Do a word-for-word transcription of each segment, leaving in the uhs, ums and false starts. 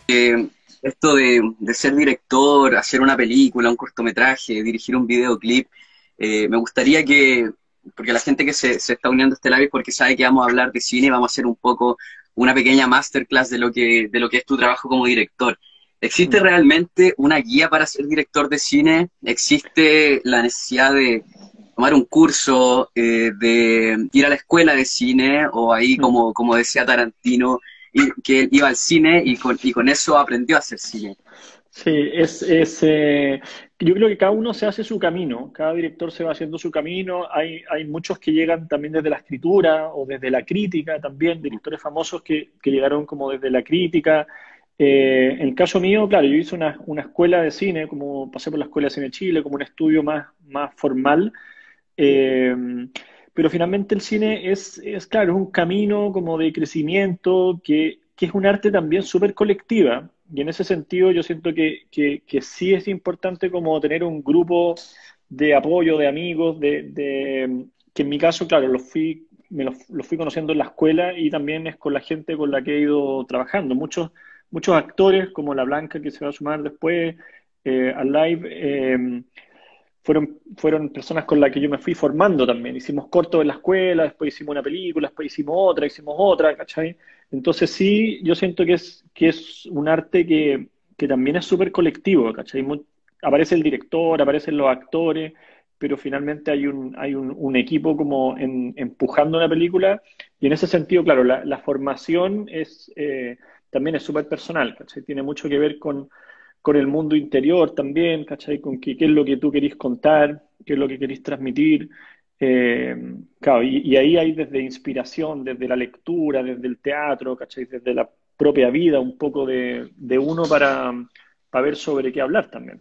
Esto de, de ser director, hacer una película, un cortometraje, dirigir un videoclip, eh, me gustaría que, porque la gente que se, se está uniendo a este live es porque sabe que vamos a hablar de cine, vamos a hacer un poco una pequeña masterclass de lo que, de lo que es tu trabajo como director. ¿Existe Mm. realmente una guía para ser director de cine? ¿Existe la necesidad de tomar un curso, eh, de ir a la escuela de cine, o ahí, Mm. como, como decía Tarantino, y que él iba al cine y con, y con eso aprendió a hacer cine? Sí, es, es, eh, yo creo que cada uno se hace su camino, cada director se va haciendo su camino. Hay, hay muchos que llegan también desde la escritura o desde la crítica, también directores famosos que, que llegaron como desde la crítica. Eh, en el caso mío, claro, yo hice una, una escuela de cine, como pasé por la Escuela de Cine de Chile, como un estudio más, más formal. Eh, pero finalmente el cine es, es, claro, es un camino como de crecimiento, que, que es un arte también súper colectiva. Y en ese sentido yo siento que, que, que sí es importante como tener un grupo de apoyo, de amigos, de, de que en mi caso, claro, los fui, me los, los fui conociendo en la escuela y también es con la gente con la que he ido trabajando. Muchos, muchos actores, como La Blanca, que se va a sumar después eh, al live, eh, fueron, fueron personas con las que yo me fui formando también. Hicimos cortos en la escuela, después hicimos una película, después hicimos otra, hicimos otra, ¿cachai? Entonces sí, yo siento que es, que es un arte que, que también es súper colectivo, ¿cachai? Mu- aparece el director, aparecen los actores, pero finalmente hay un, hay un, un equipo como en- empujando una película, y en ese sentido, claro, la, la formación es, eh, también es súper personal, ¿cachai? Tiene mucho que ver con con el mundo interior también, ¿cachai? Con qué, qué es lo que tú querís contar, qué es lo que querís transmitir. Eh, claro, y, y ahí hay desde inspiración, desde la lectura, desde el teatro, ¿cachai? Desde la propia vida, un poco de, de uno para, para ver sobre qué hablar también.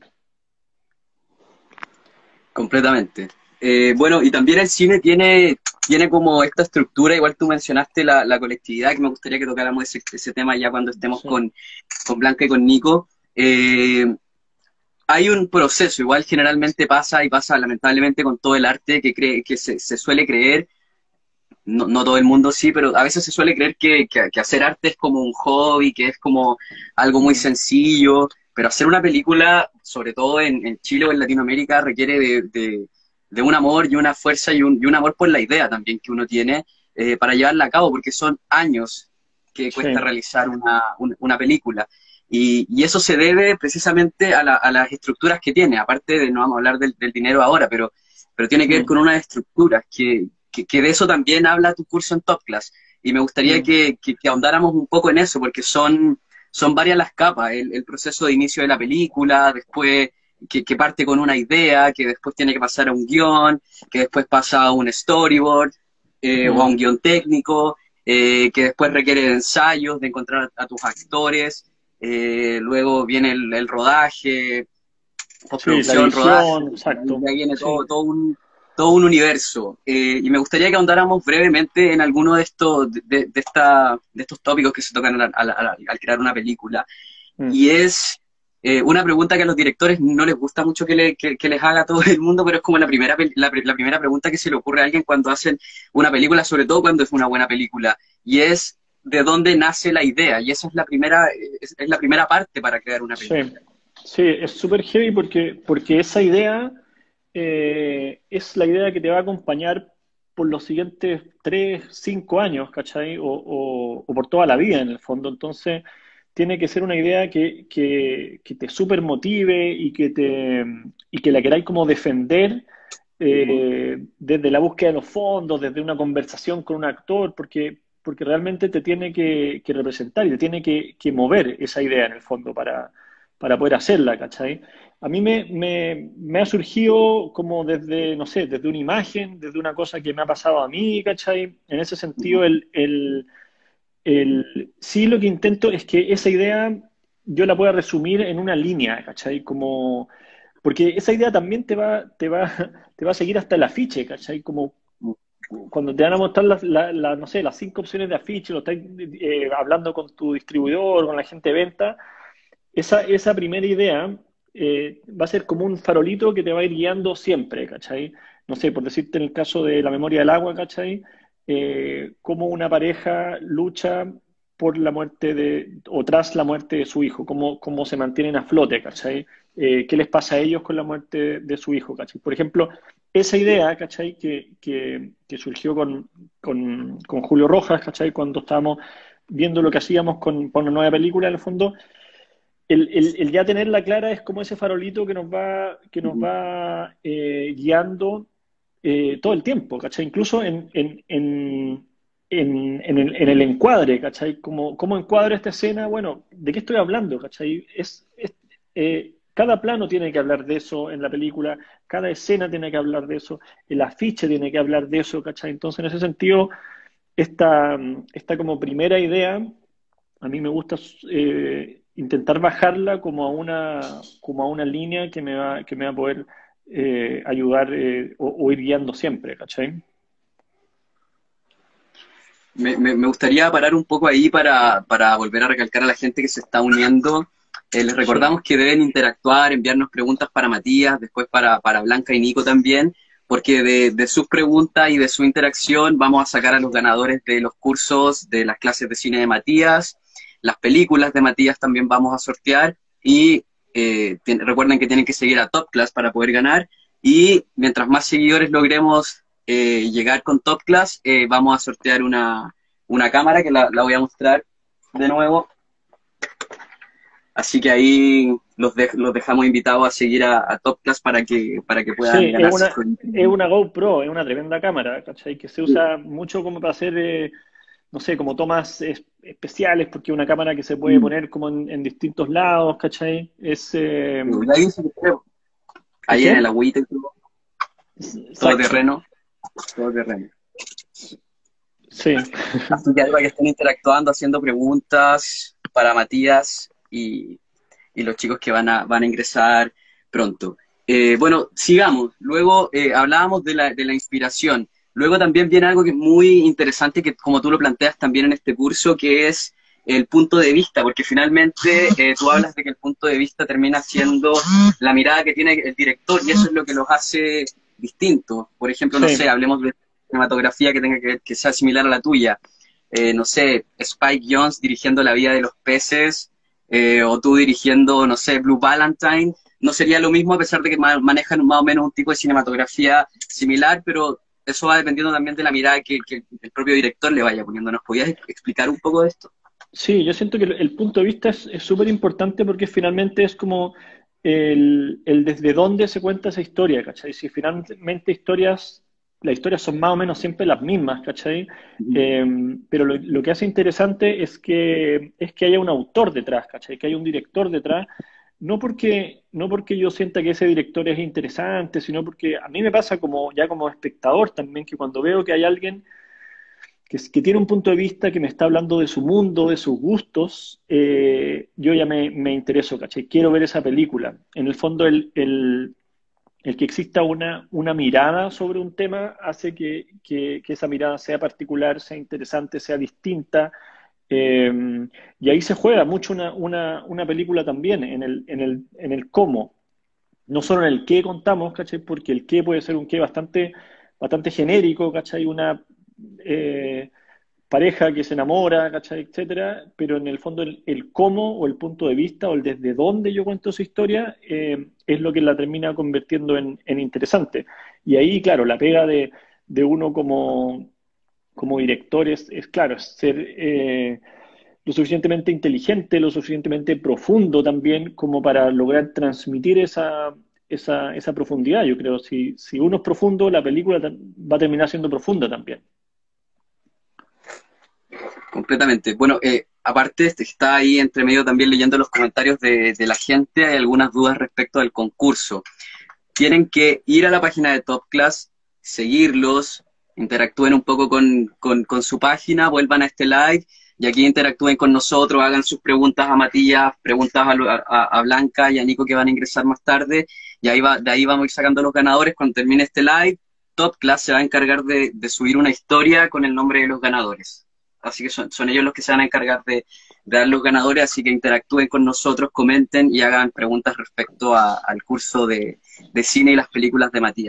Completamente. Eh, bueno, y también el cine tiene, tiene como esta estructura, igual tú mencionaste la, la colectividad, que me gustaría que tocáramos ese, ese tema ya cuando estemos Sí. con, con Blanca y con Nico. Eh, Hay un proceso, igual generalmente pasa y pasa lamentablemente con todo el arte, que, cree, que se, se suele creer, no, no todo el mundo sí, pero a veces se suele creer que, que, que hacer arte es como un hobby, que es como algo muy Mm. sencillo, pero hacer una película, sobre todo en, en Chile o en Latinoamérica, requiere de, de, de un amor y una fuerza y un, y un amor por la idea también que uno tiene, eh, para llevarla a cabo, porque son años que cuesta Sí. realizar una, una, una película. Y, y, eso se debe precisamente a, la, a, las estructuras que tiene, aparte de, no vamos a hablar del, del dinero ahora, pero, pero tiene que ver Mm. con unas estructuras que, que, que, de eso también habla tu curso en Top Class. Y me gustaría Mm. que, que, que ahondáramos un poco en eso, porque son, son varias las capas, el, el proceso de inicio de la película, después que, que, parte con una idea, que después tiene que pasar a un guión, que después pasa a un storyboard, eh, o a Mm. un guión técnico, eh, que después requiere de ensayos, de encontrar a, a tus actores, eh, luego viene el, el rodaje, Sí, la postproducción, rodaje, edición, y ahí exacto. ya viene Sí. todo, todo un, todo un universo. Eh, y me gustaría que ahondáramos brevemente en alguno de estos, de, de, de esta, de estos tópicos que se tocan al, al, al, al crear una película. Mm. Y es eh, una pregunta que a los directores no les gusta mucho que, le, que, que les haga todo el mundo, pero es como la primera, la, la primera pregunta que se le ocurre a alguien cuando hacen una película, sobre todo cuando es una buena película. Y es de dónde nace la idea. Y esa es la primera, es, es la primera parte para crear una Sí, película. sí, es súper heavy porque, porque esa idea eh, es la idea que te va a acompañar por los siguientes tres, cinco años, ¿cachai? O, o- o por toda la vida en el fondo. Entonces, tiene que ser una idea que, que, que te súper motive y que, te, y que la queráis como defender eh, desde la búsqueda de los fondos, desde una conversación con un actor, porque, porque realmente te tiene que, que representar y te tiene que, que mover esa idea en el fondo para para poder hacerla, ¿cachai? A mí me, me, me ha surgido como desde, no sé, desde una imagen, desde una cosa que me ha pasado a mí, ¿cachai? En ese sentido, el, el, el, sí lo que intento es que esa idea yo la pueda resumir en una línea, ¿cachai? Como, porque esa idea también te va, te va, te va a seguir hasta el afiche, ¿cachai? Como cuando te van a mostrar las, la- la- no sé, las cinco opciones de afiche, lo estás eh, hablando con tu distribuidor, con la gente de venta, esa, esa primera idea eh, va a ser como un farolito que te va a ir guiando siempre, ¿cachai? No sé, por decirte en el caso de la memoria del agua, ¿cachai? Eh, cómo una pareja lucha por la muerte de, o tras la muerte de su hijo, cómo, cómo se mantienen a flote, ¿cachai? Eh, ¿qué les pasa a ellos con la muerte de su hijo, ¿cachai? Por ejemplo, esa idea, ¿cachai? Que, que, que surgió con, con, con Julio Rojas, ¿cachai? Cuando estábamos viendo lo que hacíamos con, con una nueva película, en el fondo, el, el, el ya tenerla clara es como ese farolito que nos va, que nos va eh, guiando eh, todo el tiempo, ¿cachai? Incluso en, en, en, en, en el, en el encuadre, ¿cachai? ¿Cómo, cómo encuadro esta escena? Bueno, ¿de qué estoy hablando, ¿cachai? Es, es, eh, cada plano tiene que hablar de eso en la película, cada escena tiene que hablar de eso, el afiche tiene que hablar de eso, ¿cachai? Entonces, en ese sentido, esta, esta como primera idea, a mí me gusta eh, intentar bajarla como a una, como a una línea que me va, que me va a poder eh, ayudar eh, o, o ir guiando siempre, ¿cachai? Me, me, me gustaría parar un poco ahí para, para volver a recalcar a la gente que se está uniendo. Eh, les Sí, recordamos que deben interactuar, enviarnos preguntas para Matías, después para, para Blanca y Nico también, porque de, de sus preguntas y de su interacción vamos a sacar a los ganadores de los cursos, de las clases de cine de Matías, las películas de Matías también vamos a sortear y eh, tien- recuerden que tienen que seguir a Top Class para poder ganar y mientras más seguidores logremos eh, llegar con Top Class, eh, vamos a sortear una, una cámara que la, la voy a mostrar de nuevo. Así que ahí los, de- los dejamos invitados a seguir a, a Top Class para que, para que sí, puedan es ganarse una, su... es una GoPro, es una tremenda cámara, ¿cachai? Que se usa mucho como para hacer, eh, no sé, como tomas es- especiales, porque es una cámara que se puede poner como en, en distintos lados, ¿cachai? Es, eh, Ahí dice que creo, ¿es ahí en el qué? agüita y todo, todo Exacto, terreno, todo terreno. sí. Así que ahí para que estén interactuando, haciendo preguntas para Matías y, y los chicos que van a, van a ingresar pronto. Eh, bueno, sigamos. Luego eh, hablábamos de la, de la inspiración. Luego también viene algo que es muy interesante, que como tú lo planteas también en este curso, que es el punto de vista, porque finalmente eh, tú hablas de que el punto de vista termina siendo la mirada que tiene el director y eso es lo que los hace distintos. Por ejemplo, no sé, Sí, hablemos de cinematografía que tenga que, que sea similar a la tuya. Eh, no sé, Spike Jonze dirigiendo La vida de los peces, eh, o tú dirigiendo, no sé, Blue Valentine, no sería lo mismo a pesar de que ma manejan más o menos un tipo de cinematografía similar, pero eso va dependiendo también de la mirada que, que el propio director le vaya poniendo. ¿Nos podías explicar un poco de esto? sí, yo siento que el, el punto de vista es es súper importante porque finalmente es como el, el desde dónde se cuenta esa historia, ¿cachai? Si finalmente historias, las historias son más o menos siempre las mismas, ¿cachai? Eh, pero lo, lo que hace interesante es que, es que haya un autor detrás, ¿cachai? Que haya un director detrás, no porque, no porque yo sienta que ese director es interesante, sino porque a mí me pasa como, ya como espectador también, que cuando veo que hay alguien que, que tiene un punto de vista que me está hablando de su mundo, de sus gustos, eh, yo ya me, me intereso, ¿cachai? Quiero ver esa película. En el fondo, el, el, el que exista una, una mirada sobre un tema hace que, que, que esa mirada sea particular, sea interesante, sea distinta. Eh, y ahí se juega mucho una, una, una película también, en el, en el, en el cómo. No solo en el qué contamos, ¿cachai? Porque el qué puede ser un qué bastante, bastante genérico, ¿cachai? Una, eh, pareja que se enamora, ¿cachai? Etcétera, pero en el fondo el, el cómo o el punto de vista o el desde dónde yo cuento su historia eh, es lo que la termina convirtiendo en, en interesante. Y ahí, claro, la pega de, de uno como, como director es, es, claro, es ser eh, lo suficientemente inteligente, lo suficientemente profundo también como para lograr transmitir esa, esa, esa profundidad. Yo creo, si, si uno es profundo, la película va a terminar siendo profunda también. Completamente. Bueno, eh, aparte, este, está ahí entre medio también leyendo los comentarios de, de la gente, hay algunas dudas respecto al concurso. Tienen que ir a la página de Top Class, seguirlos, interactúen un poco con, con, con su página, vuelvan a este live y aquí interactúen con nosotros, hagan sus preguntas a Matías, preguntas a, a, a Blanca y a Nico que van a ingresar más tarde y ahí va, de ahí vamos a ir sacando los ganadores cuando termine este live. Top Class se va a encargar de, de subir una historia con el nombre de los ganadores. Así que son, son ellos los que se van a encargar de, de dar los ganadores, así que interactúen con nosotros, comenten y hagan preguntas respecto a, al curso de, de cine y las películas de Matías.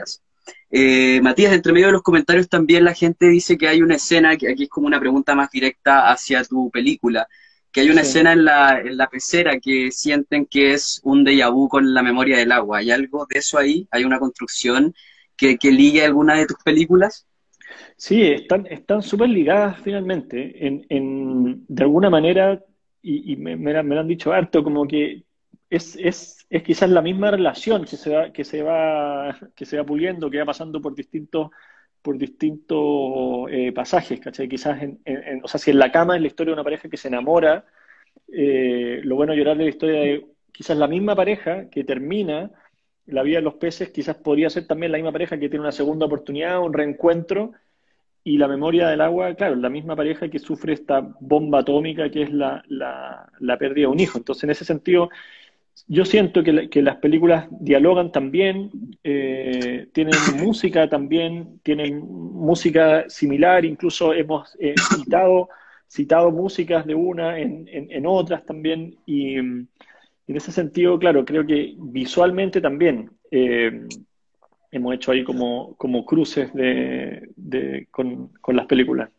Eh, Matías, entre medio de los comentarios también la gente dice que hay una escena, que aquí es como una pregunta más directa hacia tu película, que hay una Sí. escena en la, en la pecera que sienten que es un déjà vu con la memoria del agua. ¿Hay algo de eso ahí? ¿Hay una construcción que, que ligue alguna de tus películas? Sí, están, están súper ligadas finalmente. En, en- de alguna manera, y, y me, me lo me lo han dicho harto, como que es, es, es quizás la misma relación que se va, que se va, que se va puliendo, que va pasando por distintos, por distintos eh, pasajes, ¿cachai? Quizás en, en- en- o sea, si en la cama es la historia de una pareja que se enamora, eh, lo bueno de llorar de la historia de quizás la misma pareja que termina la vida de los peces, quizás podría ser también la misma pareja que tiene una segunda oportunidad, un reencuentro y la memoria del agua, claro, la misma pareja que sufre esta bomba atómica que es la, la, la pérdida de un hijo. Entonces, en ese sentido, yo siento que, la- que las películas dialogan también, eh, tienen música también, tienen música similar, incluso hemos eh, citado, citado músicas de una en, en, en otras también, y mm, en ese sentido, claro, creo que visualmente también. eh, hemos hecho ahí como, como cruces de, de- con, con las películas.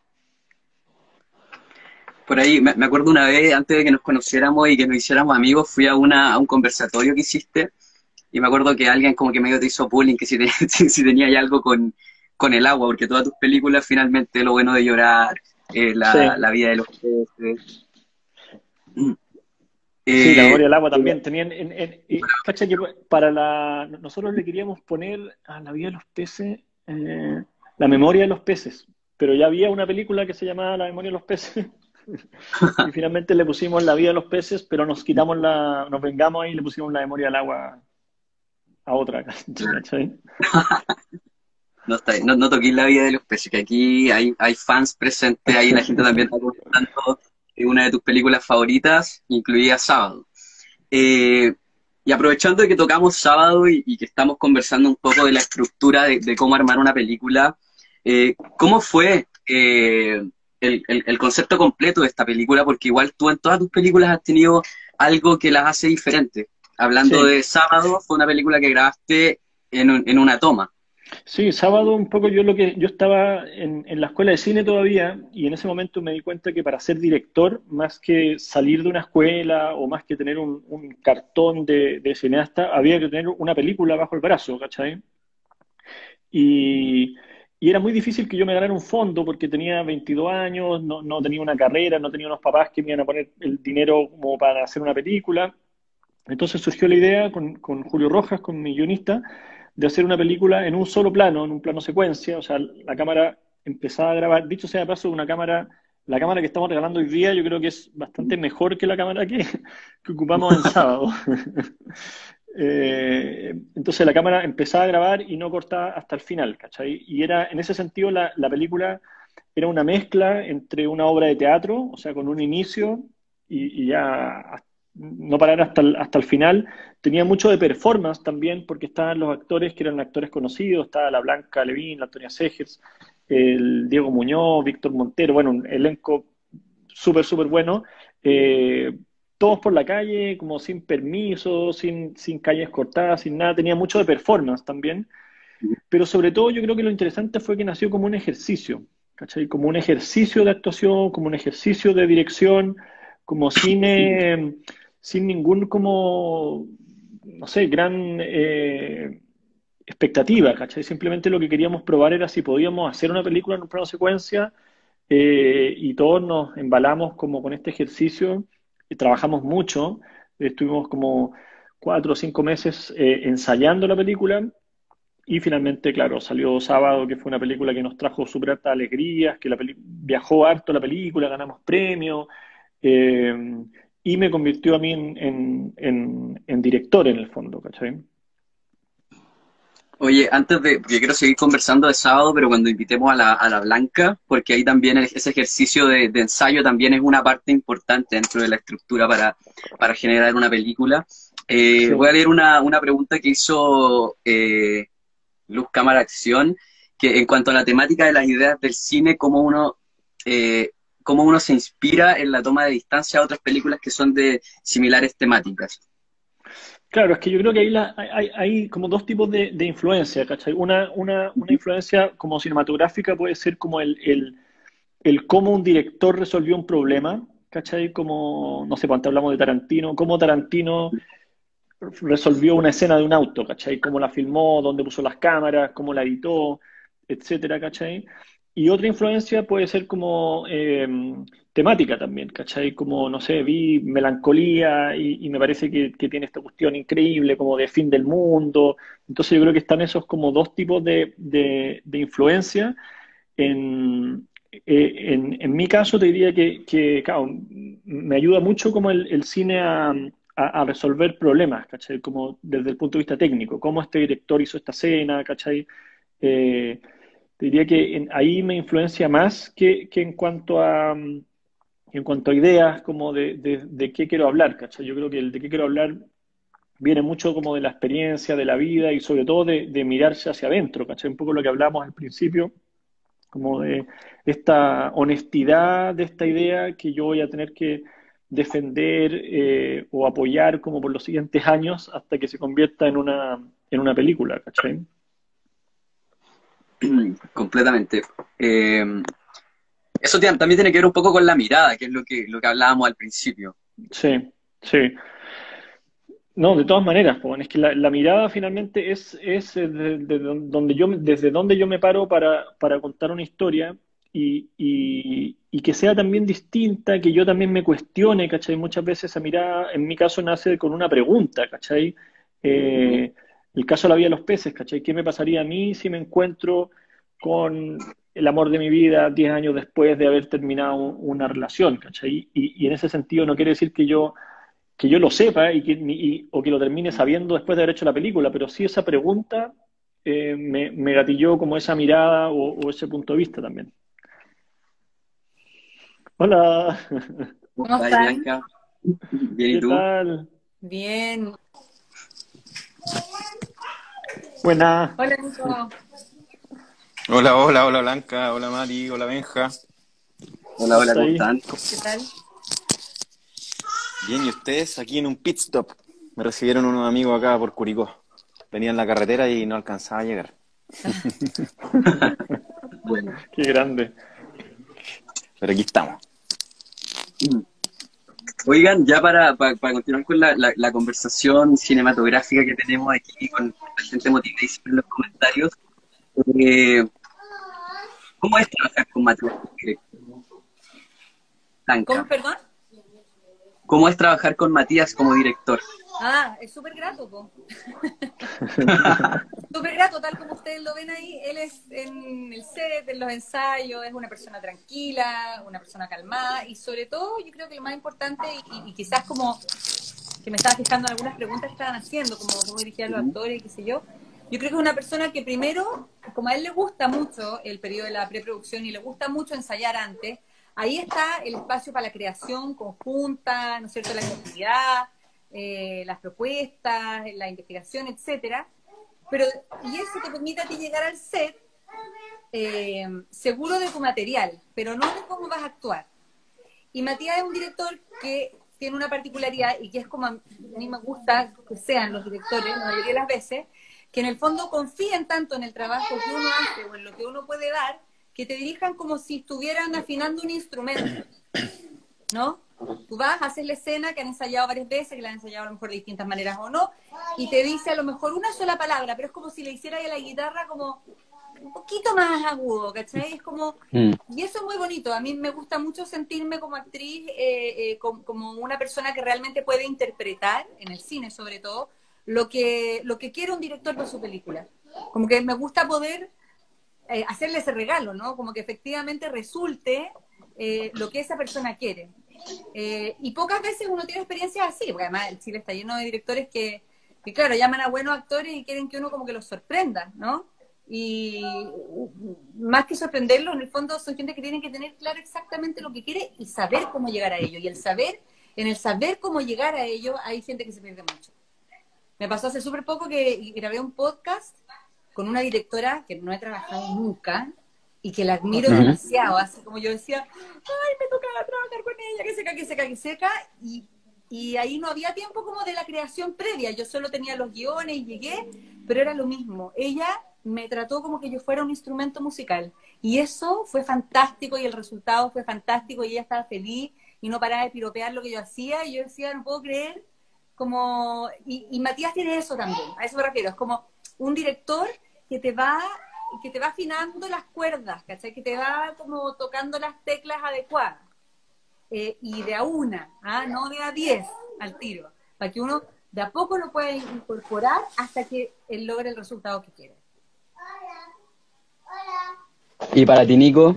Por ahí, me, me acuerdo una vez, antes de que nos conociéramos y que nos hiciéramos amigos, fui a, una, a un conversatorio que hiciste y me acuerdo que alguien como que medio te hizo bullying, que si, te- si, si tenía ahí algo con, con el agua, porque todas tus películas finalmente lo bueno de llorar, eh, la, Sí, la vida de los peces. sí, la Eh, memoria del agua también. Tenían, en, en- y, cacha que para la, nosotros le queríamos poner a la vida de los peces eh, la memoria de los peces, pero ya había una película que se llamaba La memoria de los peces y finalmente le pusimos la vida de los peces, pero nos quitamos la, nos vengamos ahí y le pusimos la memoria del agua a otra, ¿cachai? no, está, no, no toquéis la vida de los peces, que aquí hay, hay fans presentes, ahí la gente también está comentando eh, una de tus películas favoritas, incluida Sábado. Eh, y aprovechando de que tocamos Sábado y, y que estamos conversando un poco de la estructura de, de cómo armar una película, eh, ¿cómo fue eh, el, el, el concepto completo de esta película? Porque igual tú en todas tus películas has tenido algo que las hace diferentes. Hablando Sí. de Sábado, fue una película que grabaste en, un- en una toma. Sí, sábado un poco yo lo que yo estaba en, en la escuela de cine todavía y en ese momento me di cuenta que para ser director, más que salir de una escuela o más que tener un, un cartón de, de cineasta, había que tener una película bajo el brazo, ¿cachai? Y, y era muy difícil que yo me ganara un fondo porque tenía veintidós años, no, no tenía una carrera, no tenía unos papás que me iban a poner el dinero como para hacer una película. Entonces surgió la idea con, con Julio Rojas, con mi guionista, de hacer una película en un solo plano, en un plano secuencia. O sea, la cámara empezaba a grabar, dicho sea de paso, una cámara, la cámara que estamos regalando hoy día, yo creo que es bastante mejor que la cámara que, que ocupamos en sábado. Eh, entonces la cámara empezaba a grabar y no cortaba hasta el final, ¿cachai? Y era, en ese sentido, la, la película era una mezcla entre una obra de teatro, o sea, con un inicio y, y ya no parar hasta el, hasta el final. Tenía mucho de performance también, porque estaban los actores que eran actores conocidos, estaba la Blanca Levín, la Antonia Segers, el Diego Muñoz, Víctor Montero, bueno, un elenco súper, súper bueno. Eh, todos por la calle, como sin permiso, sin, sin calles cortadas, sin nada. Tenía mucho de performance también. Pero sobre todo yo creo que lo interesante fue que nació como un ejercicio, ¿cachai? Como un ejercicio de actuación, como un ejercicio de dirección, como cine, sin ningún como, no sé, gran eh, expectativa, ¿cachai? Simplemente lo que queríamos probar era si podíamos hacer una película en un plano secuencia eh, y todos nos embalamos como con este ejercicio y trabajamos mucho, estuvimos como cuatro o cinco meses eh, ensayando la película y finalmente, claro, salió Sábado, que fue una película que nos trajo súper hartas alegrías, que la peli- viajó harto la película, ganamos premios, eh, y me convirtió a mí en, en, en- en director en el fondo, ¿cachai? Oye, antes de, porque quiero seguir conversando de Sábado, pero cuando invitemos a la, a la Blanca, porque ahí también es- ese ejercicio de, de ensayo también es una parte importante dentro de la estructura para, para generar una película. Eh, voy a Sí. leer una, una pregunta que hizo eh, Luz Cámara Acción, que en cuanto a la temática de las ideas del cine, cómo uno, eh, cómo uno se inspira en la toma de distancia a otras películas que son de similares temáticas. Claro, es que yo creo que ahí la- hay, hay como dos tipos de, de influencia, ¿cachai? Una, una, una influencia como cinematográfica puede ser como el, el, el cómo un director resolvió un problema, ¿cachai? Como, no sé, cuando hablamos de Tarantino, cómo Tarantino resolvió una escena de un auto, ¿cachai? Cómo la filmó, dónde puso las cámaras, cómo la editó, etcétera, ¿cachai? Y otra influencia puede ser como eh, temática también, ¿cachai? Como, no sé, vi Melancolía y, y me parece que, que tiene esta cuestión increíble como de fin del mundo. Entonces yo creo que están esos como dos tipos de, de, de influencia. En, eh, en, en mi caso te diría que, que, claro, me ayuda mucho como el, el cine a, a- a resolver problemas, ¿cachai? Como desde el punto de vista técnico, cómo este director hizo esta escena, ¿cachai? Eh, te diría que en- ahí me influencia más que, que en cuanto a, mm, en cuanto a ideas, como de, de, de qué quiero hablar, ¿cachai? Yo creo que el de qué quiero hablar viene mucho como de la experiencia, de la vida y sobre todo de, de mirarse hacia adentro, ¿cachai? Un poco lo que hablábamos al principio como de esta honestidad de esta idea que yo voy a tener que defender eh, o apoyar como por los siguientes años hasta que se convierta en una, en una película, ¿cachai? Completamente. Eh, eso tiene- también tiene que ver un poco con la mirada, que es lo que, lo que hablábamos al principio. Sí, sí. No, de todas maneras, po, es que la, la mirada finalmente es, es eh, de- de donde yo, desde donde yo me paro para, para contar una historia y, y- y que sea también distinta, que yo también me cuestione, ¿cachai? Muchas veces esa mirada, en mi caso, nace con una pregunta, ¿cachai? Ujú. Eh, el caso de la vida de los peces, ¿cachai? ¿Qué me pasaría a mí si me encuentro con el amor de mi vida diez años después de haber terminado una relación, ¿cachai? Y, y en ese sentido no quiere decir que yo que yo lo sepa y que, y- o que lo termine sabiendo después de haber hecho la película, pero sí esa pregunta eh, me, me gatilló como esa mirada o, o ese punto de vista también. Hola, ¿Cómo ¿Cómo estás, están? Bianca? Bien, ¿y ¿qué tú? tal? Bien. Buena, Hola, Nico. Hola, hola, hola Blanca, hola Mari, hola Benja. Hola, ¿cómo hola, está ¿cómo ahí? están? ¿Qué tal? Bien, ¿y ustedes? Aquí en un pit stop. Me recibieron unos amigos acá por Curicó. Venía en la carretera y no alcanzaba a llegar. Bueno. Qué grande. Pero aquí estamos. Oigan, ya para, para, para continuar con la, la, la conversación cinematográfica que tenemos aquí con la gente motivadísima en los comentarios, eh, ¿cómo es trabajar con Matías como director? ¿Cómo, Blanca, perdón? ¿cómo es trabajar con Matías como director? Ah, es súper grato, po. Súper grato, tal como ustedes lo ven ahí. Él es en el set, en los ensayos, es una persona tranquila, una persona calmada y sobre todo yo creo que lo más importante y, y- y quizás como que me estaba fijando en algunas preguntas que estaban haciendo, como cómo dirigir a los Ujú. actores y qué sé yo. Yo creo que es una persona que primero, como a él le gusta mucho el periodo de la preproducción y le gusta mucho ensayar antes, ahí está el espacio para la creación conjunta, ¿no es cierto?, la creatividad, eh, las propuestas, la investigación, etcétera. Pero, y eso te permite a ti llegar al set eh, seguro de tu material, pero no de cómo vas a actuar. Y Matías es un director que tiene una particularidad y que es como a mí me gusta que sean los directores, la mayoría de las veces, que en el fondo confían tanto en el trabajo que uno hace o en lo que uno puede dar, que te dirijan como si estuvieran afinando un instrumento, ¿no? Tú vas, haces la escena que han ensayado varias veces, que la han ensayado a lo mejor de distintas maneras o no, y te dice a lo mejor una sola palabra, pero es como si le hiciera a la guitarra como un poquito más agudo, ¿cachai? Es como, Mm. y eso es muy bonito. A mí me gusta mucho sentirme como actriz, eh, eh, como, como una persona que realmente puede interpretar, en el cine sobre todo, lo que, lo que quiere un director de su película. Como que me gusta poder eh, hacerle ese regalo, ¿no? Como que efectivamente resulte eh, lo que esa persona quiere. Eh, y pocas veces uno tiene experiencias así, porque además el Chile está lleno de directores que, que, claro, llaman a buenos actores y quieren que uno como que los sorprenda, ¿no? Y más que sorprenderlos, en el fondo son gente que tienen que tener claro exactamente lo que quiere y saber cómo llegar a ello. Y el saber, en el saber cómo llegar a ello, hay gente que se pierde mucho. Me pasó hace súper poco que grabé un podcast con una directora que no he trabajado nunca y que la admiro Ajá. demasiado, así como yo decía, ay, me toca trabajar con ella, que seca, que seca, que seca, y, y ahí no había tiempo como de la creación previa, yo solo tenía los guiones y llegué, pero era lo mismo. Ella me trató como que yo fuera un instrumento musical, y eso fue fantástico, y el resultado fue fantástico, y ella estaba feliz, y no paraba de piropear lo que yo hacía, y yo decía, no puedo creer, como, y, y Matías tiene eso también, a eso me refiero, es como un director que te va, que te va afinando las cuerdas, ¿cachai? Que te va como tocando las teclas adecuadas. Eh, y de a una, ¿ah? No de a diez al tiro, para que uno de a poco lo pueda incorporar hasta que él logre el resultado que quiere. Y para ti, Nico,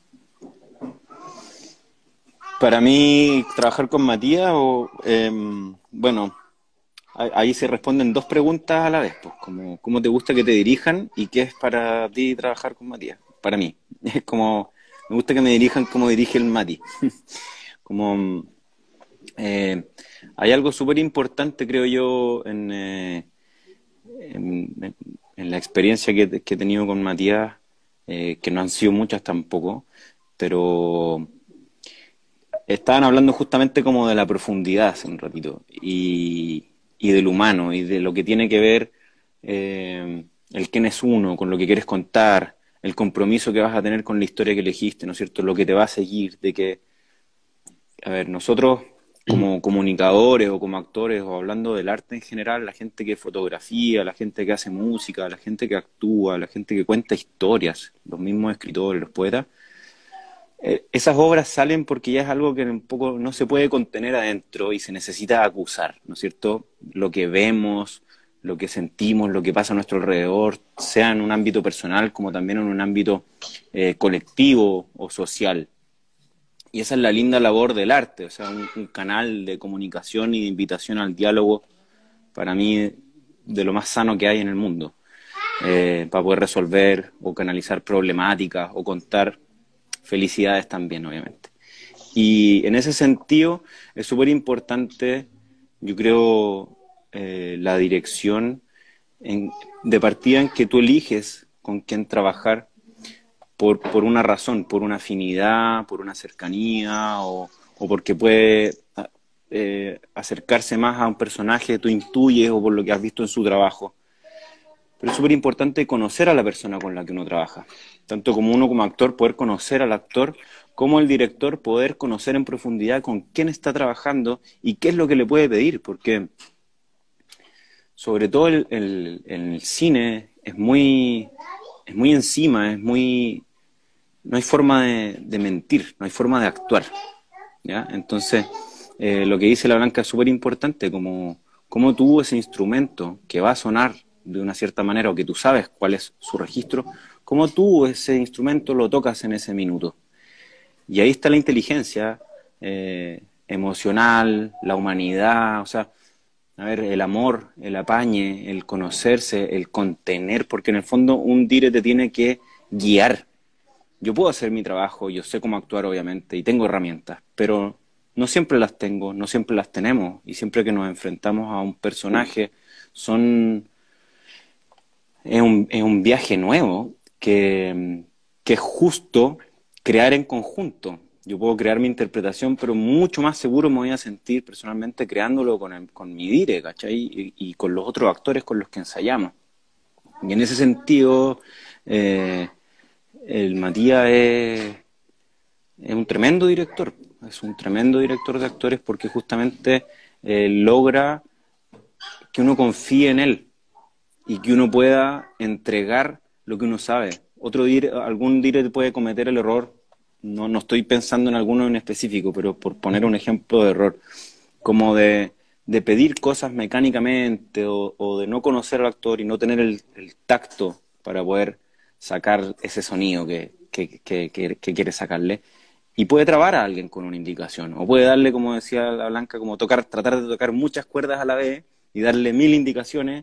Para mí, trabajar con Matías, o, eh, bueno, ahí ahí se responden dos preguntas a la vez, pues, como cómo te gusta que te dirijan y qué es para ti trabajar con Matías. Para mí, es como, me gusta que me dirijan como dirige el Mati. Como, eh, hay algo súper importante, creo yo, en, eh, en, en la experiencia que, que he tenido con Matías, eh, que no han sido muchas tampoco, pero estaban hablando justamente como de la profundidad hace un ratito, y, y del humano, y de lo que tiene que ver eh, el quién es uno, con lo que quieres contar, el compromiso que vas a tener con la historia que elegiste, ¿no es cierto? Lo que te va a seguir, de que, a ver, nosotros como comunicadores o como actores, o hablando del arte en general, la gente que fotografía, la gente que hace música, la gente que actúa, la gente que cuenta historias, los mismos escritores, los poetas, eh, esas obras salen porque ya es algo que un poco no se puede contener adentro y se necesita acusar, ¿no es cierto? Lo que vemos, lo que sentimos, lo que pasa a nuestro alrededor, sea en un ámbito personal como también en un ámbito eh, colectivo o social. Y esa es la linda labor del arte, o sea, un, un canal de comunicación y de invitación al diálogo, para mí, de lo más sano que hay en el mundo, eh, para poder resolver o canalizar problemáticas o contar felicidades también, obviamente. Y en ese sentido es súper importante, yo creo, eh, la dirección en, de partida en que tú eliges con quién trabajar por, por una razón, por una afinidad, por una cercanía, o, o porque puede eh, acercarse más a un personaje que tú intuyes o por lo que has visto en su trabajo. Pero es súper importante conocer a la persona con la que uno trabaja. Tanto como uno como actor, poder conocer al actor, como el director, poder conocer en profundidad con quién está trabajando y qué es lo que le puede pedir. Porque, sobre todo el, el, el cine, es muy, es muy encima, es muy... No hay forma de, de mentir, no hay forma de actuar, ¿ya? Entonces, eh, lo que dice la Blanca es súper importante, como, como tú ese instrumento que va a sonar de una cierta manera, o que tú sabes cuál es su registro, cómo tú ese instrumento lo tocas en ese minuto. Y ahí está la inteligencia eh, emocional, la humanidad, o sea, a ver, el amor, el apañe, el conocerse, el contener, porque en el fondo un dire te tiene que guiar. Yo puedo hacer mi trabajo, yo sé cómo actuar, obviamente, y tengo herramientas, pero no siempre las tengo, no siempre las tenemos, y siempre que nos enfrentamos a un personaje, son... Es un, es un viaje nuevo que, que es justo crear en conjunto. Yo puedo crear mi interpretación, pero mucho más seguro me voy a sentir personalmente creándolo con, el, con mi dire, ¿cachai? Y, y con los otros actores con los que ensayamos. Y en ese sentido, eh, el Matías es, es un tremendo director. Es un tremendo director de actores porque justamente eh, logra que uno confíe en él y que uno pueda entregar lo que uno sabe. Otro dire, algún dire puede cometer el error, no, no estoy pensando en alguno en específico, pero por poner un ejemplo de error, como de, de pedir cosas mecánicamente, o, o de no conocer al actor y no tener el, el tacto para poder sacar ese sonido que, que, que, que, que quiere sacarle. Y puede trabar a alguien con una indicación, o puede darle, como decía la Blanca, como tocar, tratar de tocar muchas cuerdas a la vez y darle mil indicaciones,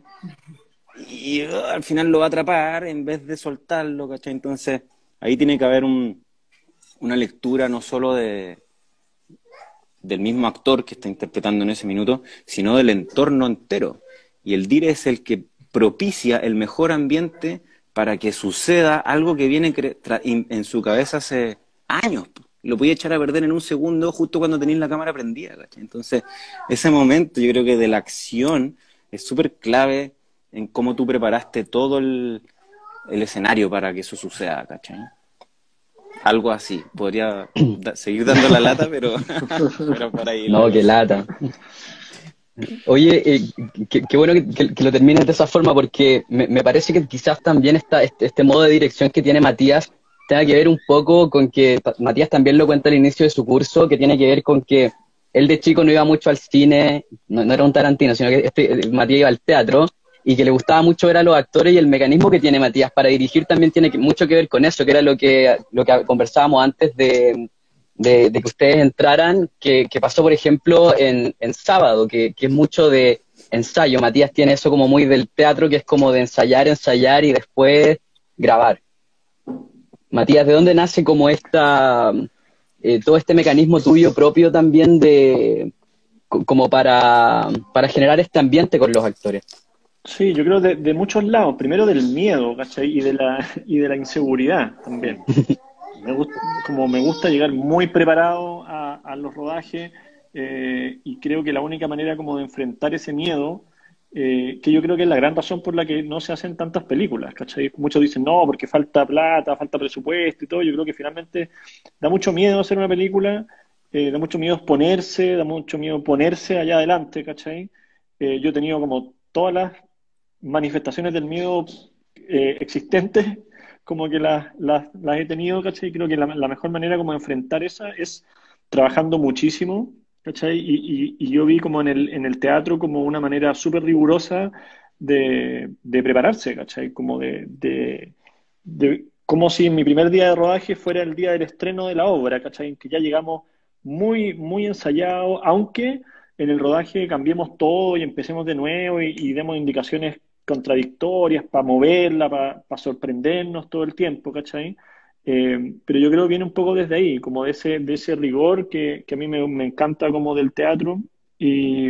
y uh, al final lo va a atrapar en vez de soltarlo, ¿cachai? Entonces ahí tiene que haber un, una lectura no solo de, del mismo actor que está interpretando en ese minuto, sino del entorno entero. Y el dire es el que propicia el mejor ambiente para que suceda algo que viene en su cabeza hace años. y lo podías echar a perder en un segundo justo cuando tenías la cámara prendida, ¿cachai? Entonces, ese momento yo creo que de la acción es súper clave en cómo tú preparaste todo el, el escenario para que eso suceda, ¿cachai? Algo así. Podría da seguir dando la lata, pero, pero por ahí. No, qué lata. Oye, eh, qué, qué bueno que, que, que lo termines de esa forma, porque me, me parece que quizás también está este, este modo de dirección que tiene Matías tenga que ver un poco con que Matías también lo cuenta al inicio de su curso, que tiene que ver con que él de chico no iba mucho al cine, no, no era un Tarantino, sino que este, Matías iba al teatro, y que le gustaba mucho ver a los actores, y el mecanismo que tiene Matías para dirigir también tiene que, mucho que ver con eso, que era lo que, lo que conversábamos antes de... De, de que ustedes entraran, que, que pasó, por ejemplo, en, en Sábado, que, que es mucho de ensayo. Matías tiene eso como muy del teatro, que es como de ensayar, ensayar y después grabar. Matías, ¿de dónde nace como esta, eh, todo este mecanismo tuyo propio también de, como para, para generar este ambiente con los actores? Sí, yo creo de, de muchos lados. Primero del miedo, ¿cachai? Y de la, y de la inseguridad también. Me gusta, como me gusta llegar muy preparado a, a los rodajes, eh, y creo que la única manera como de enfrentar ese miedo, eh, que yo creo que es la gran razón por la que no se hacen tantas películas, ¿cachai? Muchos dicen, no, porque falta plata, falta presupuesto y todo. Yo creo que finalmente da mucho miedo hacer una película, eh, da mucho miedo exponerse, da mucho miedo ponerse allá adelante, ¿cachai? Eh, yo he tenido como todas las manifestaciones del miedo eh, existentes, como que las, las, las he tenido, ¿cachai? Creo que la, la mejor manera como de enfrentar esa es trabajando muchísimo, ¿cachai? Y, y, y yo vi como en el, en el teatro como una manera súper rigurosa de, de prepararse, ¿cachai? Como de, de, de, como si en mi primer día de rodaje fuera el día del estreno de la obra, ¿cachai? Que ya llegamos muy, muy ensayados, aunque en el rodaje cambiemos todo y empecemos de nuevo y, y demos indicaciones contradictorias para moverla, para pa sorprendernos todo el tiempo, ¿cachai? Eh, pero yo creo que viene un poco desde ahí, como de ese, de ese rigor que, que a mí me, me encanta como del teatro y,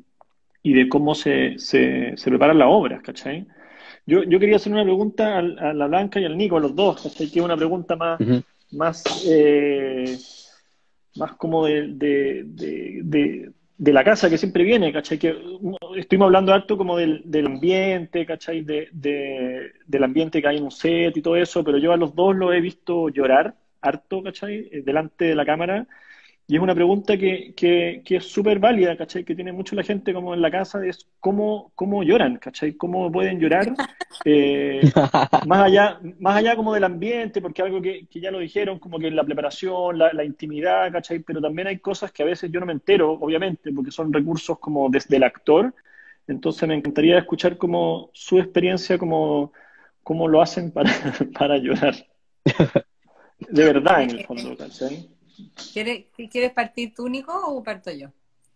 y de cómo se, se, se preparan las obras, ¿cachai? Yo, yo quería hacer una pregunta a, a la Blanca y al Nico, a los dos, ¿cachai? Que es una pregunta más, Uh-huh. más, eh, más como de, de, de, de, de la casa que siempre viene, ¿cachai? Que estuvimos hablando harto como del, del ambiente, ¿cachai? De, de, del ambiente que hay en un set y todo eso, pero yo a los dos los he visto llorar harto, ¿cachai? Eh, delante de la cámara. Y es una pregunta que, que, que es súper válida, ¿cachai? Que tiene mucho la gente como en la casa, es cómo, cómo lloran, ¿cachai? ¿Cómo pueden llorar? Eh, más allá, más allá como del ambiente, porque algo que, que ya lo dijeron, como que la preparación, la, la intimidad, ¿cachai? Pero también hay cosas que a veces yo no me entero, obviamente, porque son recursos como desde el actor. Entonces me encantaría escuchar como su experiencia, como cómo lo hacen para, para llorar. De verdad, en el fondo, ¿cachai? ¿Quieres, ¿Quieres partir tú, Nico, o parto yo?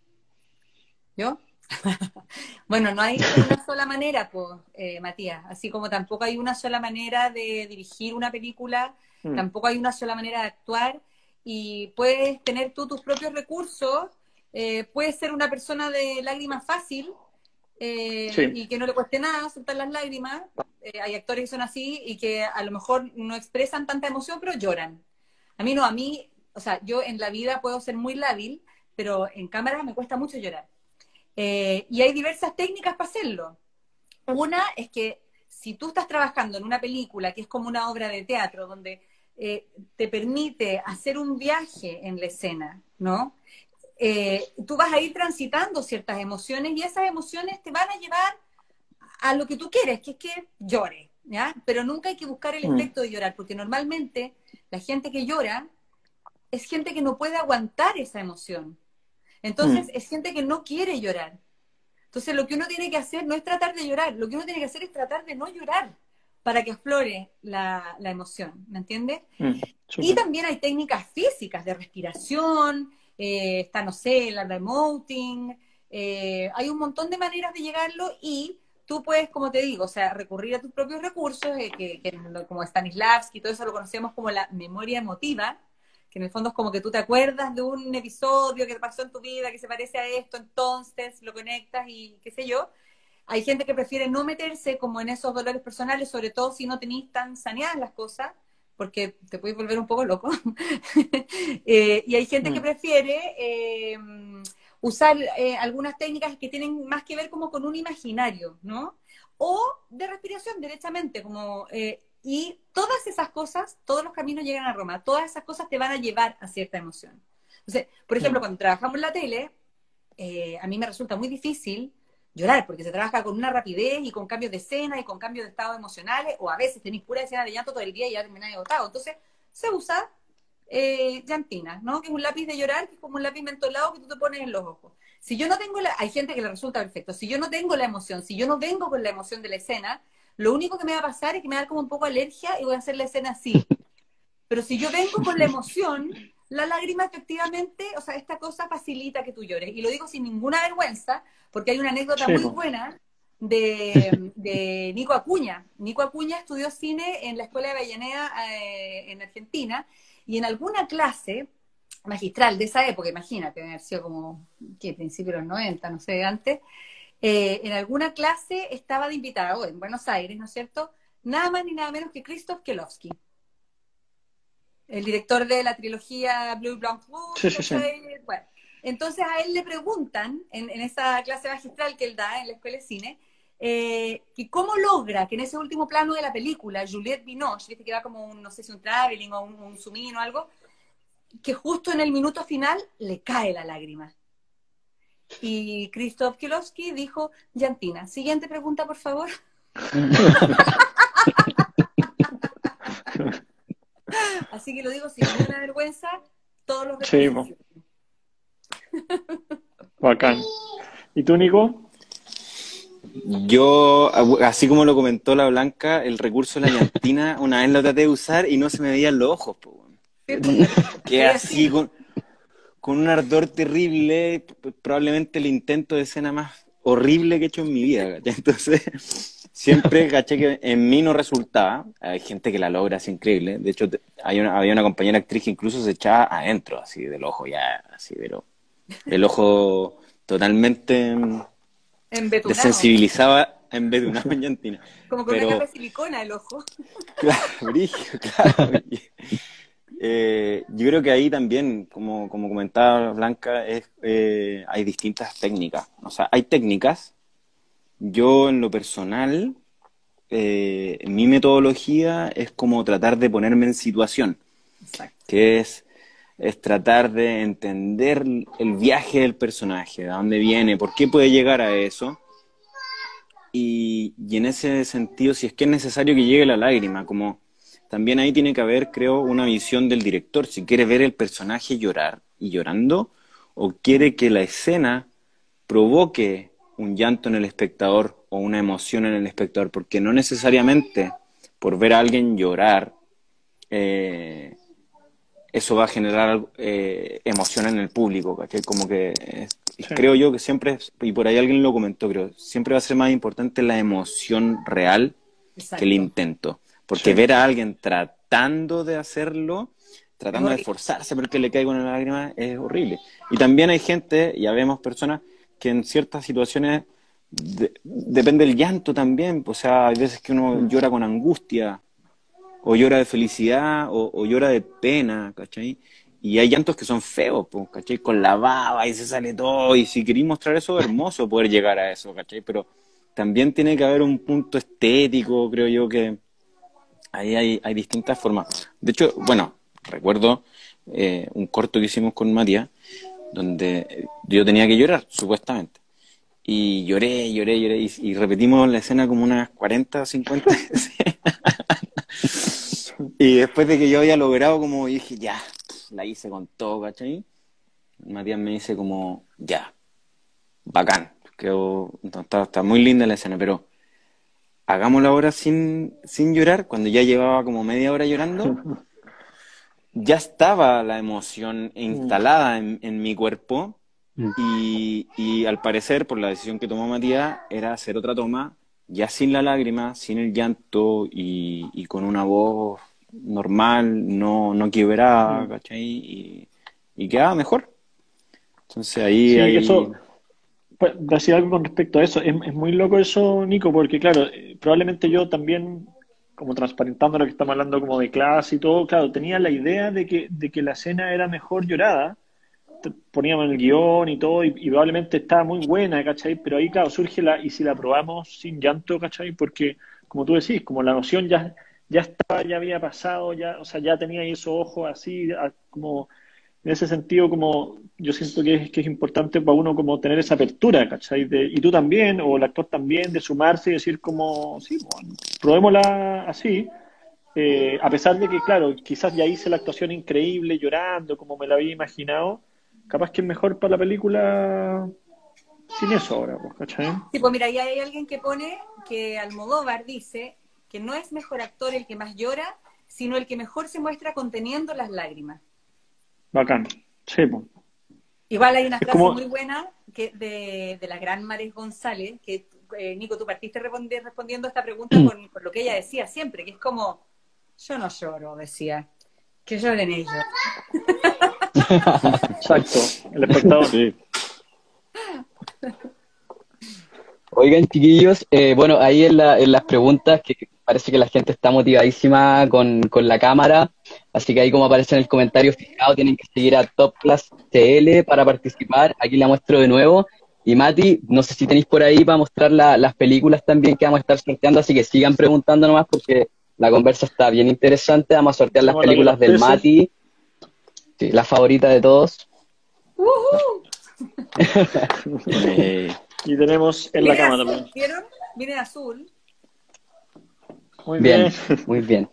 ¿Yo? Bueno, no hay una sola manera, pues, eh, Matías. Así como tampoco hay una sola manera de dirigir una película, mm. tampoco hay una sola manera de actuar, y puedes tener tú tus propios recursos, eh, puedes ser una persona de lágrimas fácil, eh, sí. y que no le cueste nada soltar las lágrimas. Eh, hay actores que son así y que a lo mejor no expresan tanta emoción, pero lloran. A mí no, a mí... O sea, yo en la vida puedo ser muy lábil, pero en cámara me cuesta mucho llorar. Eh, y hay diversas técnicas para hacerlo. Una es que si tú estás trabajando en una película que es como una obra de teatro, donde eh, te permite hacer un viaje en la escena, ¿no? Eh, tú vas a ir transitando ciertas emociones y esas emociones te van a llevar a lo que tú quieres, que es que llores, ¿ya? Pero nunca hay que buscar el efecto de llorar, porque normalmente la gente que llora es gente que no puede aguantar esa emoción. Entonces, mm. es gente que no quiere llorar. Entonces, lo que uno tiene que hacer no es tratar de llorar, lo que uno tiene que hacer es tratar de no llorar para que aflore la, la emoción, ¿me entiendes? Mm, y también hay técnicas físicas de respiración, eh, está, no sé, el emoting, eh, hay un montón de maneras de llegarlo y tú puedes, como te digo, o sea, recurrir a tus propios recursos, eh, que, que como Stanislavski, todo eso lo conocemos como la memoria emotiva, que en el fondo es como que tú te acuerdas de un episodio que pasó en tu vida que se parece a esto, entonces lo conectas y qué sé yo. Hay gente que prefiere no meterse como en esos dolores personales, sobre todo si no tenéis tan saneadas las cosas, porque te puedes volver un poco loco. eh, y hay gente que Mm. prefiere eh, usar eh, algunas técnicas que tienen más que ver como con un imaginario, ¿no? O de respiración, derechamente, como... Eh, y todas esas cosas, todos los caminos llegan a Roma, todas esas cosas te van a llevar a cierta emoción. Entonces, por ejemplo, Mm. cuando trabajamos en la tele, eh, a mí me resulta muy difícil llorar, porque se trabaja con una rapidez y con cambios de escena y con cambios de estados emocionales, o a veces tenéis pura escena de llanto todo el día y ya termináis agotado. Entonces, se usa eh, llantina, ¿no? Que es un lápiz de llorar, que es como un lápiz mentolado que tú te pones en los ojos. Si yo no tengo la... Hay gente que le resulta perfecto. Si yo no tengo la emoción, si yo no vengo con la emoción de la escena, lo único que me va a pasar es que me va a dar como un poco de alergia y voy a hacer la escena así. Pero si yo vengo con la emoción, la lágrima efectivamente, o sea, esta cosa facilita que tú llores. Y lo digo sin ninguna vergüenza, porque hay una anécdota Sí, muy po. buena de, de Nico Acuña. Nico Acuña estudió cine en la Escuela de Avellaneda eh, en Argentina, y en alguna clase magistral de esa época, imagínate, debe haber sido como, ¿qué? Principio de los noventa, no sé, antes, eh, en alguna clase estaba de invitado en Buenos Aires, ¿no es cierto? Nada más ni nada menos que Krzysztof Kiełowski, el director de la trilogía Blue Blanc Rouge, Sí, sí, sí. ¿cachai? Bueno, entonces a él le preguntan, en, en esa clase magistral que él da en la escuela de cine, eh, que cómo logra que en ese último plano de la película, Juliette Binoche, viste que va como un, no sé si un traveling o un, un zoom in o algo, que justo en el minuto final le cae la lágrima. Y Krzysztof Kiełowski dijo, Llantina, siguiente pregunta, por favor. Así que lo digo sin ninguna vergüenza, todos los Sí, po. representantes. Bacán. ¿Y tú, Nico? Yo, así como lo comentó la Blanca, el recurso de la llantina, una vez lo traté de usar y no se me veían los ojos, po, weón. Que así, con, con un ardor terrible, probablemente el intento de escena más horrible que he hecho en mi vida, ¿cachai? Entonces, siempre caché que en mí no resultaba. Hay gente que la logra, es increíble. De hecho, hay una, había una compañera actriz que incluso se echaba adentro, así del ojo, ya, así, pero el ojo totalmente Embetunado. desensibilizaba en vez de una llantina. Como con Pero, una capa de silicona el ojo. claro, brígido, claro. Eh, yo creo que ahí también, como, como comentaba Blanca, es, eh, hay distintas técnicas. O sea, hay técnicas. Yo, en lo personal, eh, mi metodología es como tratar de ponerme en situación, Exacto. que es, es tratar de entender el viaje del personaje, de dónde viene, por qué puede llegar a eso. Y, y en ese sentido, si es que es necesario que llegue la lágrima, como también ahí tiene que haber, creo, una visión del director, si quiere ver el personaje llorar y llorando, o quiere que la escena provoque un llanto en el espectador o una emoción en el espectador, porque no necesariamente por ver a alguien llorar, eh, eso va a generar eh, emoción en el público, ¿cachai? Como que eh, Sí. creo yo que siempre, y por ahí alguien lo comentó, creo, siempre va a ser más importante la emoción real Exacto. que el intento. Porque Sí. ver a alguien tratando de hacerlo, tratando Es de horrible. esforzarse porque le caiga una lágrima, es horrible. Y también hay gente, ya vemos personas, que en ciertas situaciones de- depende del llanto también. O sea, hay veces que uno llora con angustia, o llora de felicidad, o, o llora de pena, ¿cachai? Y hay llantos que son feos, pues, ¿cachai? Con la baba y se sale todo, y si queréis mostrar eso, hermoso poder llegar a eso, ¿cachai? Pero también tiene que haber un punto estético, creo yo, que ahí hay, hay distintas formas. De hecho, bueno, recuerdo eh, un corto que hicimos con Matías, donde yo tenía que llorar, supuestamente. Y lloré, lloré, lloré, y, y repetimos la escena como unas cuarenta o cincuenta veces. Y después de que yo había logrado, como dije, ya, la hice con todo, ¿cachai? Matías me dice como, ya, bacán, creo, está, está muy linda la escena, pero hagámosla ahora sin, sin llorar. Cuando ya llevaba como media hora llorando, ya estaba la emoción instalada en, en mi cuerpo, y, y al parecer, por la decisión que tomó Matías, era hacer otra toma, ya sin la lágrima, sin el llanto, y, y con una voz normal, no, no quebrada, ¿cachai? Y, y quedaba mejor. Entonces ahí, Sí, ahí... eso, pues, decir algo con respecto a eso. Es, es muy loco eso, Nico, porque claro, eh, probablemente yo también como transparentando lo que estamos hablando como de clase y todo, claro, tenía la idea de que, de que la escena era mejor llorada, te- poníamos en el guión y todo, y, y probablemente estaba muy buena, ¿cachai? Pero ahí, claro, surge la, y si la probamos sin llanto, ¿cachai? Porque, como tú decís, como la noción ya, ya estaba, ya había pasado, ya, o sea, ya tenía ahí esos ojos así, a- como, en ese sentido, como, yo siento que es, que es importante para uno como tener esa apertura, ¿cachai? De- y tú también, o el actor también, de sumarse y decir como, sí, bueno, probémosla así, eh, a pesar de que, claro, quizás ya hice la actuación increíble, llorando, como me la había imaginado, capaz que es mejor para la película sin eso ahora, pues, ¿cachai? Sí, pues mira, ahí hay alguien que pone que Almodóvar dice que no es mejor actor el que más llora, sino el que mejor se muestra conteniendo las lágrimas. Bacán. Sí, pues. Igual hay una Es frase como, muy buena que de, de la gran Mares González, que eh, Nico, tú partiste respondi- respondiendo a esta pregunta con, con lo que ella decía siempre, que es como, yo no lloro, decía, que lloren ellos. exacto, el espectador. Sí. Oigan, chiquillos, eh, bueno, ahí en, la- en las preguntas, que parece que la gente está motivadísima con, con la cámara, así que ahí como aparece en el comentario fijado, tienen que seguir a Top Class T L para participar. Aquí la muestro de nuevo. Y Mati, no sé si tenéis por ahí para mostrar la- las películas también que vamos a estar sorteando, así que sigan preguntando nomás porque la conversa está bien interesante. Vamos a sortear las Tenemos aquí los películas del peces. Mati, sí, la favorita de todos. ¡Uhú! Eh, Y tenemos en la Viene cama azul, también. ¿vieron? Viene azul. Muy bien. Bien, muy bien.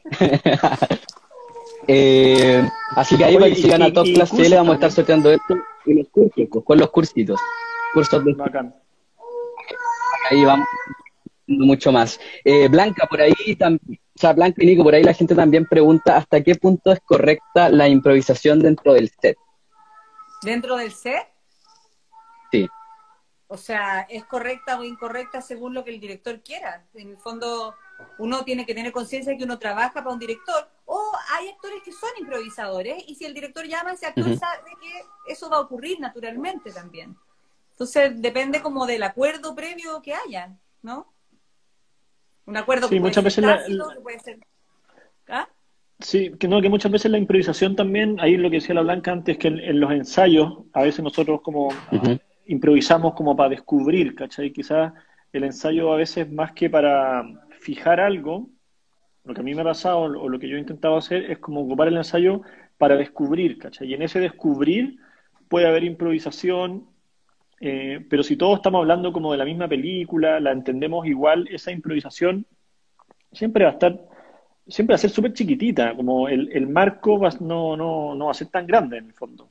Eh, así que ahí para Oye, que y, sigan a Top y, y Class T L cursos vamos a estar también. sorteando esto y los cursos, pues, con los cursitos. Cursos de Bacán. ahí vamos mucho más. Eh, Blanca, por ahí, tam- o sea, Blanca y Nico, por ahí la gente también pregunta hasta qué punto es correcta la improvisación dentro del set. Dentro del set, Sí. o sea, es correcta o incorrecta según lo que el director quiera. En el fondo, uno tiene que tener conciencia de que uno trabaja para un director. O hay actores que son improvisadores y si el director llama, ese actor Ujú. sabe que eso va a ocurrir naturalmente también. Entonces, depende como del acuerdo previo que haya, ¿no? Un acuerdo que Sí, puede muchas ser veces la, tácito, que puede ser... ¿Ah? sí, que no, que muchas veces la improvisación también, ahí lo que decía la Blanca antes, que en, en los ensayos, a veces nosotros como ah, Ujú. improvisamos como para descubrir, ¿cachai? Quizás el ensayo a veces más que para fijar algo, lo que a mí me ha pasado o lo que yo he intentado hacer es como ocupar el ensayo para descubrir, ¿cachai? Y en ese descubrir puede haber improvisación, eh, pero si todos estamos hablando como de la misma película, la entendemos igual, esa improvisación siempre va a estar, siempre va a ser súper chiquitita, como el, el marco va- no, no, no va a ser tan grande en el fondo.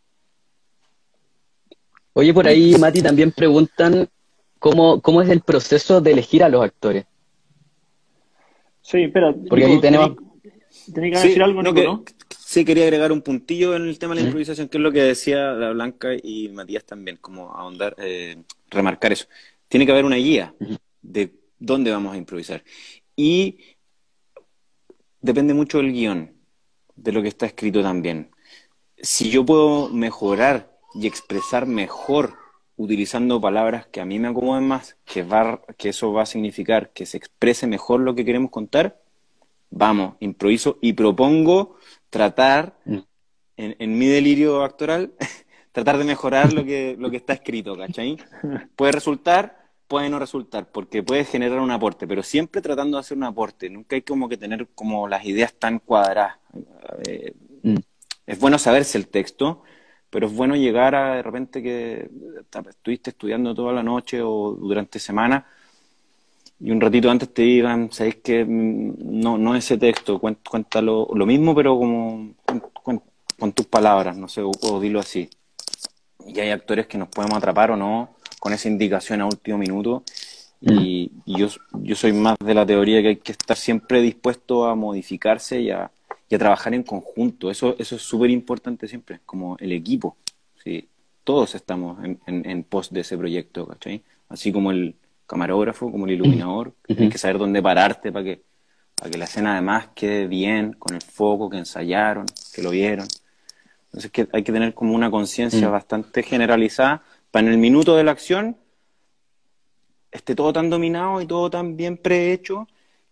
Oye, por ahí, Mati, también preguntan cómo, cómo es el proceso de elegir a los actores. Sí, espera, Porque aquí Nico, tenemos... tenéis tenéis que decir sí, algo, no Nico, que ¿no? sí quería agregar un puntillo en el tema de la ¿Mm? improvisación, que es lo que decía la Blanca y Matías también, como ahondar, eh, remarcar eso. Tiene que haber una guía Ujú. de dónde vamos a improvisar. Y depende mucho del guión, de lo que está escrito también. Si yo puedo mejorar y expresar mejor utilizando palabras que a mí me acomoden más, que, va, que eso va a significar que se exprese mejor lo que queremos contar, vamos, improviso y propongo tratar, Mm. en, en mi delirio actoral, tratar de mejorar lo que, lo que está escrito, ¿cachai? Puede resultar, puede no resultar, porque puede generar un aporte, pero siempre tratando de hacer un aporte. Nunca hay como que tener como las ideas tan cuadradas. Eh, Mm. es bueno saberse el texto, pero es bueno llegar a de repente que estuviste estudiando toda la noche o durante semana y un ratito antes te digan, ¿sabéis que no, no ese texto, cuéntalo lo mismo, pero como con, con tus palabras, no sé, o, o dilo así? Y hay actores que nos podemos atrapar o no con esa indicación a último minuto. Mm. Y, y yo, yo soy más de la teoría que hay que estar siempre dispuesto a modificarse y a, y a trabajar en conjunto. Eso, eso es súper importante siempre, como el equipo. ¿Sí? Todos estamos en, en, en pos de ese proyecto, ¿cachai? Así como el camarógrafo, como el iluminador, que tienes Ujú. que saber dónde pararte para que, para que la escena además quede bien, con el foco, que ensayaron, que lo vieron. Entonces que hay que tener como una conciencia Mm. bastante generalizada para en el minuto de la acción esté todo tan dominado y todo tan bien prehecho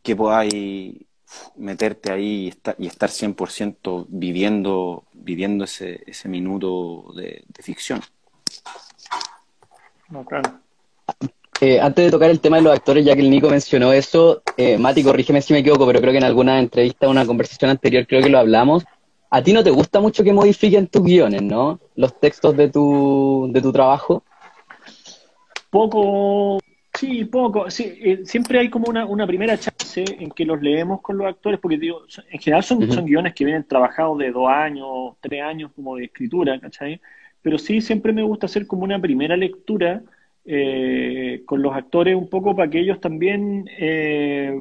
que podáis meterte ahí y estar, y estar cien por ciento viviendo, viviendo ese, ese minuto de, de ficción. No, claro. Eh, antes de tocar el tema de los actores, ya que el Nico mencionó eso, eh, Mati, corrígeme si me equivoco, pero creo que en alguna entrevista, una conversación anterior, creo que lo hablamos. A ti no te gusta mucho que modifiquen tus guiones, ¿no? Los textos de tu, de tu trabajo. Poco, sí, poco. Sí, eh, siempre hay como una, una primera chance en que los leemos con los actores, porque digo, son- en general son, Ujú. son guiones que vienen trabajados de dos años, tres años como de escritura, ¿cachai? Pero sí siempre me gusta hacer como una primera lectura eh, con los actores un poco para que ellos también, eh,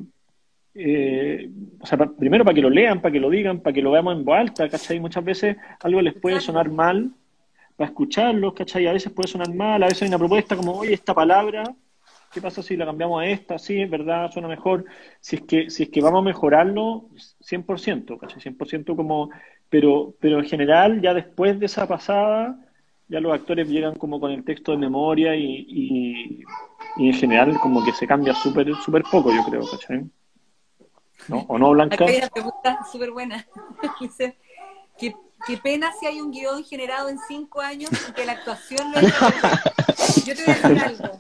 eh, o sea, pa- primero para que lo lean, para que lo digan, para que lo veamos en voz alta, ¿cachai? Muchas veces algo les puede sonar Escucharlo. mal para escucharlos, ¿cachai? A veces puede sonar mal, a veces hay una propuesta como, oye, esta palabra, ¿qué pasa si la cambiamos a esta? Sí, es verdad, suena mejor. Si es que, si es que vamos a mejorarlo, cien por ciento, ¿cachai? cien por ciento como, pero, pero en general, ya después de esa pasada, ya los actores llegan como con el texto de memoria y, y, y en general como que se cambia súper súper poco, yo creo, ¿cachai? ¿No? ¿O no, Acá hay Blanca? una pregunta súper buena. Dice, ¿qué, qué pena si hay un guión generado en cinco años y que la actuación lo echa a perder? Yo te voy a decir algo.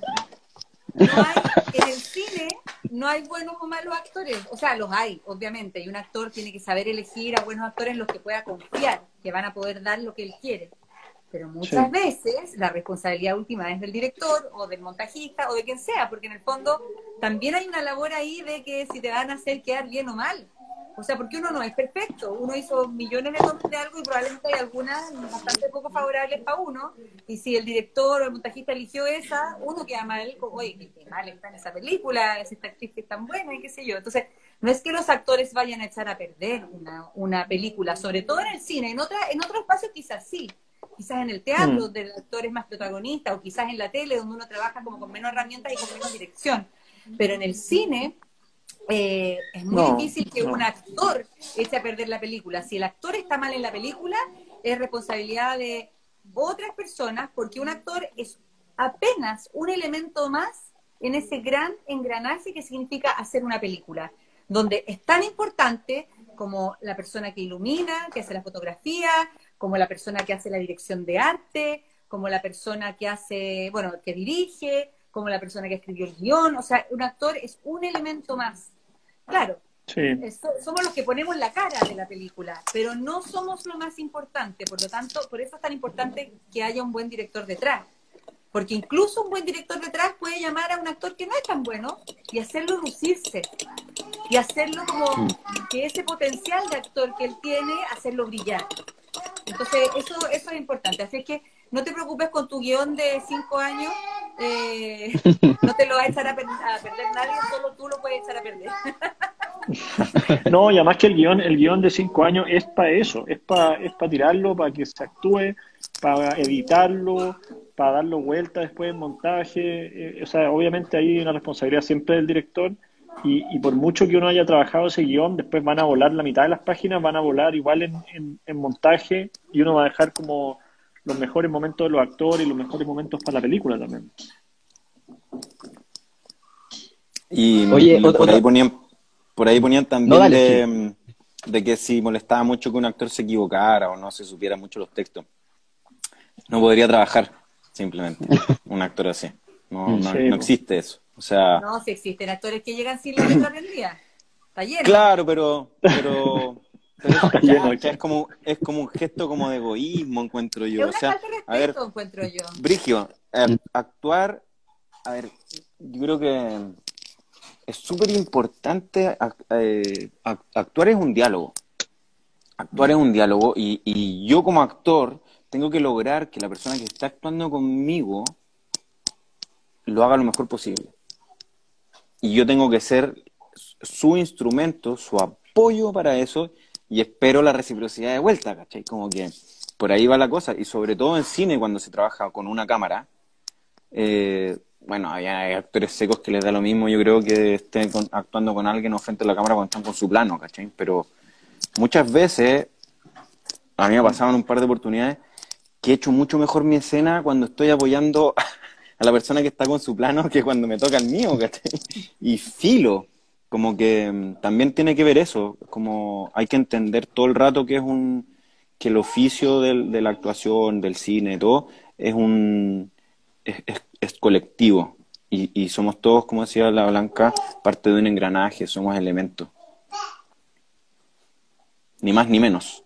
No hay, en el cine no hay buenos o malos actores. O sea, los hay, obviamente. Y un actor tiene que saber elegir a buenos actores en los que pueda confiar, que van a poder dar lo que él quiere. Pero muchas Sí. veces la responsabilidad última es del director o del montajista o de quien sea, porque en el fondo también hay una labor ahí de que si te van a hacer quedar bien o mal. O sea, porque uno no es perfecto. Uno hizo millones de tomas de algo y probablemente hay algunas bastante poco favorables para uno. Y si el director o el montajista eligió esa, uno queda mal, como, oye, qué qué mal está en esa película, es esta actriz que es tan buena y qué sé yo. Entonces, no es que los actores vayan a echar a perder una, una película, sobre todo en el cine. En, otra, en otro espacio quizás sí. Quizás en el teatro, Mm, donde el actor es más protagonista, o quizás en la tele, donde uno trabaja como con menos herramientas y con menos dirección. Pero en el cine eh, es muy no, difícil que un no. actor eche a perder la película. Si el actor está mal en la película, es responsabilidad de otras personas, porque un actor es apenas un elemento más en ese gran engranaje que significa hacer una película, donde es tan importante como la persona que ilumina, que hace la fotografía, como la persona que hace la dirección de arte, como la persona que hace, bueno, que dirige, como la persona que escribió el guión. O sea, un actor es un elemento más. Claro, Sí. es- somos los que ponemos la cara de la película, pero no somos lo más importante. Por lo tanto, por eso es tan importante que haya un buen director detrás. Porque incluso un buen director detrás puede llamar a un actor que no es tan bueno y hacerlo lucirse. Y hacerlo como que ese potencial de actor que él tiene, hacerlo brillar. Entonces, eso, eso es importante. Así es que no te preocupes con tu guión de cinco años. eh, no te lo va a echar a, per- a perder nadie, solo tú lo puedes echar a perder. No, y además que el guión, el guión de cinco años es para eso, es para es para tirarlo, para que se actúe, para editarlo, para darlo vuelta después en montaje. Eh, o sea, obviamente hay una responsabilidad siempre del director y, y por mucho que uno haya trabajado ese guión, después van a volar la mitad de las páginas, van a volar igual en, en, en montaje y uno va a dejar como los mejores momentos de los actores y los mejores momentos para la película también. Y Oye, mm, ot- por ahí otra... ponían, por ahí ponían No, también dale, sí. de, mm, de que si molestaba mucho que un actor se equivocara o no se supiera mucho los textos, no podría trabajar, simplemente, un actor así. No, Mm. no, Sí, no po. existe eso. O sea, No, si existen actores que llegan sin la letra aprendida. Está lleno. claro, pero, pero, pero eso Está lleno, ya, ya es dice. como, es como un gesto como de egoísmo, encuentro Es yo. O una sea, falta de a ver, respeto, encuentro yo. Brigio, Mm. ac- actuar, a ver, yo creo que es súper importante, ac- eh, ac- actuar es un diálogo. Actuar es un diálogo y, y yo como actor tengo que lograr que la persona que está actuando conmigo lo haga lo mejor posible. Y yo tengo que ser su instrumento, su apoyo para eso y espero la reciprocidad de vuelta, ¿cachai? Como que por ahí va la cosa. Y sobre todo en cine, cuando se trabaja con una cámara, eh, bueno, hay, hay actores secos que les da lo mismo, yo creo que estén con- actuando con alguien o frente a la cámara cuando están con su plano, ¿cachai? Pero muchas veces, a mí me ha pasado en un par de oportunidades, que he hecho mucho mejor mi escena cuando estoy apoyando a la persona que está con su plano que cuando me toca el mío, ¿cachai? Y filo. como que mm, también tiene que ver eso, como hay que entender todo el rato que es un, que el oficio del- de la actuación, del cine, todo, es un, es, es- es colectivo. Y, y somos todos, como decía la Blanca, parte de un engranaje, somos elementos, ni más ni menos.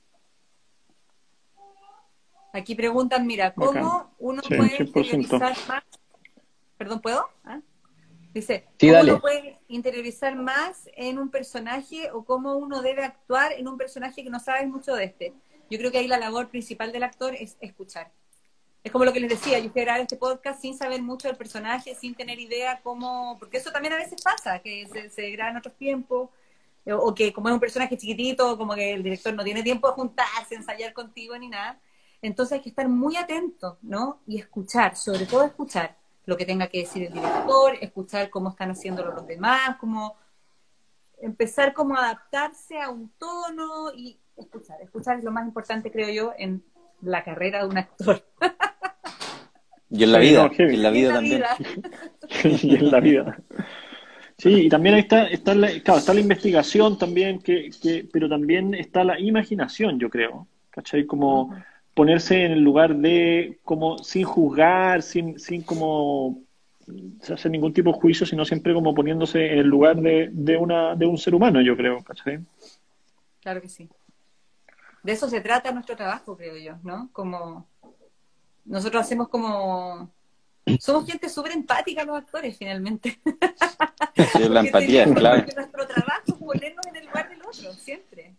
Aquí preguntan, mira, Bacán. ¿cómo uno Sí, puede cien por ciento. interiorizar más? Perdón, ¿puedo? ¿Ah? Dice, Sí, ¿cómo uno dale. puede interiorizar más en un personaje o cómo uno debe actuar en un personaje que no sabes mucho de este? Yo creo que ahí la labor principal del actor es escuchar. Es como lo que les decía, yo fui a grabar este podcast sin saber mucho del personaje, sin tener idea cómo, porque eso también a veces pasa, que se, se graba en otros tiempos, o, o que como es un personaje chiquitito, como que el director no tiene tiempo de juntarse, ensayar contigo ni nada. Entonces hay que estar muy atento, ¿no? Y escuchar, sobre todo escuchar lo que tenga que decir el director, escuchar cómo están haciéndolo los demás, cómo empezar como a adaptarse a un tono y escuchar. Escuchar es lo más importante, creo yo, en la carrera de un actor. Y en la Sí, no, vida, y heavy. en la Y en vida la también. vida. Y en la vida. Sí, y también ahí está, está la, claro, está la investigación también, que, que, pero también está la imaginación, yo creo. ¿Cachai? Como Ujú. ponerse en el lugar de, como sin juzgar, sin, sin como hacer ningún tipo de juicio, sino siempre como poniéndose en el lugar de, de una, de un ser humano, yo creo, ¿cachai? Claro que sí. De eso se trata nuestro trabajo, creo yo, ¿no? Como nosotros hacemos como... Somos gente súper empática los actores, finalmente. Sí, la Porque empatía es tenemos, clave. porque nuestro trabajo es ponernos en el lugar del otro, siempre.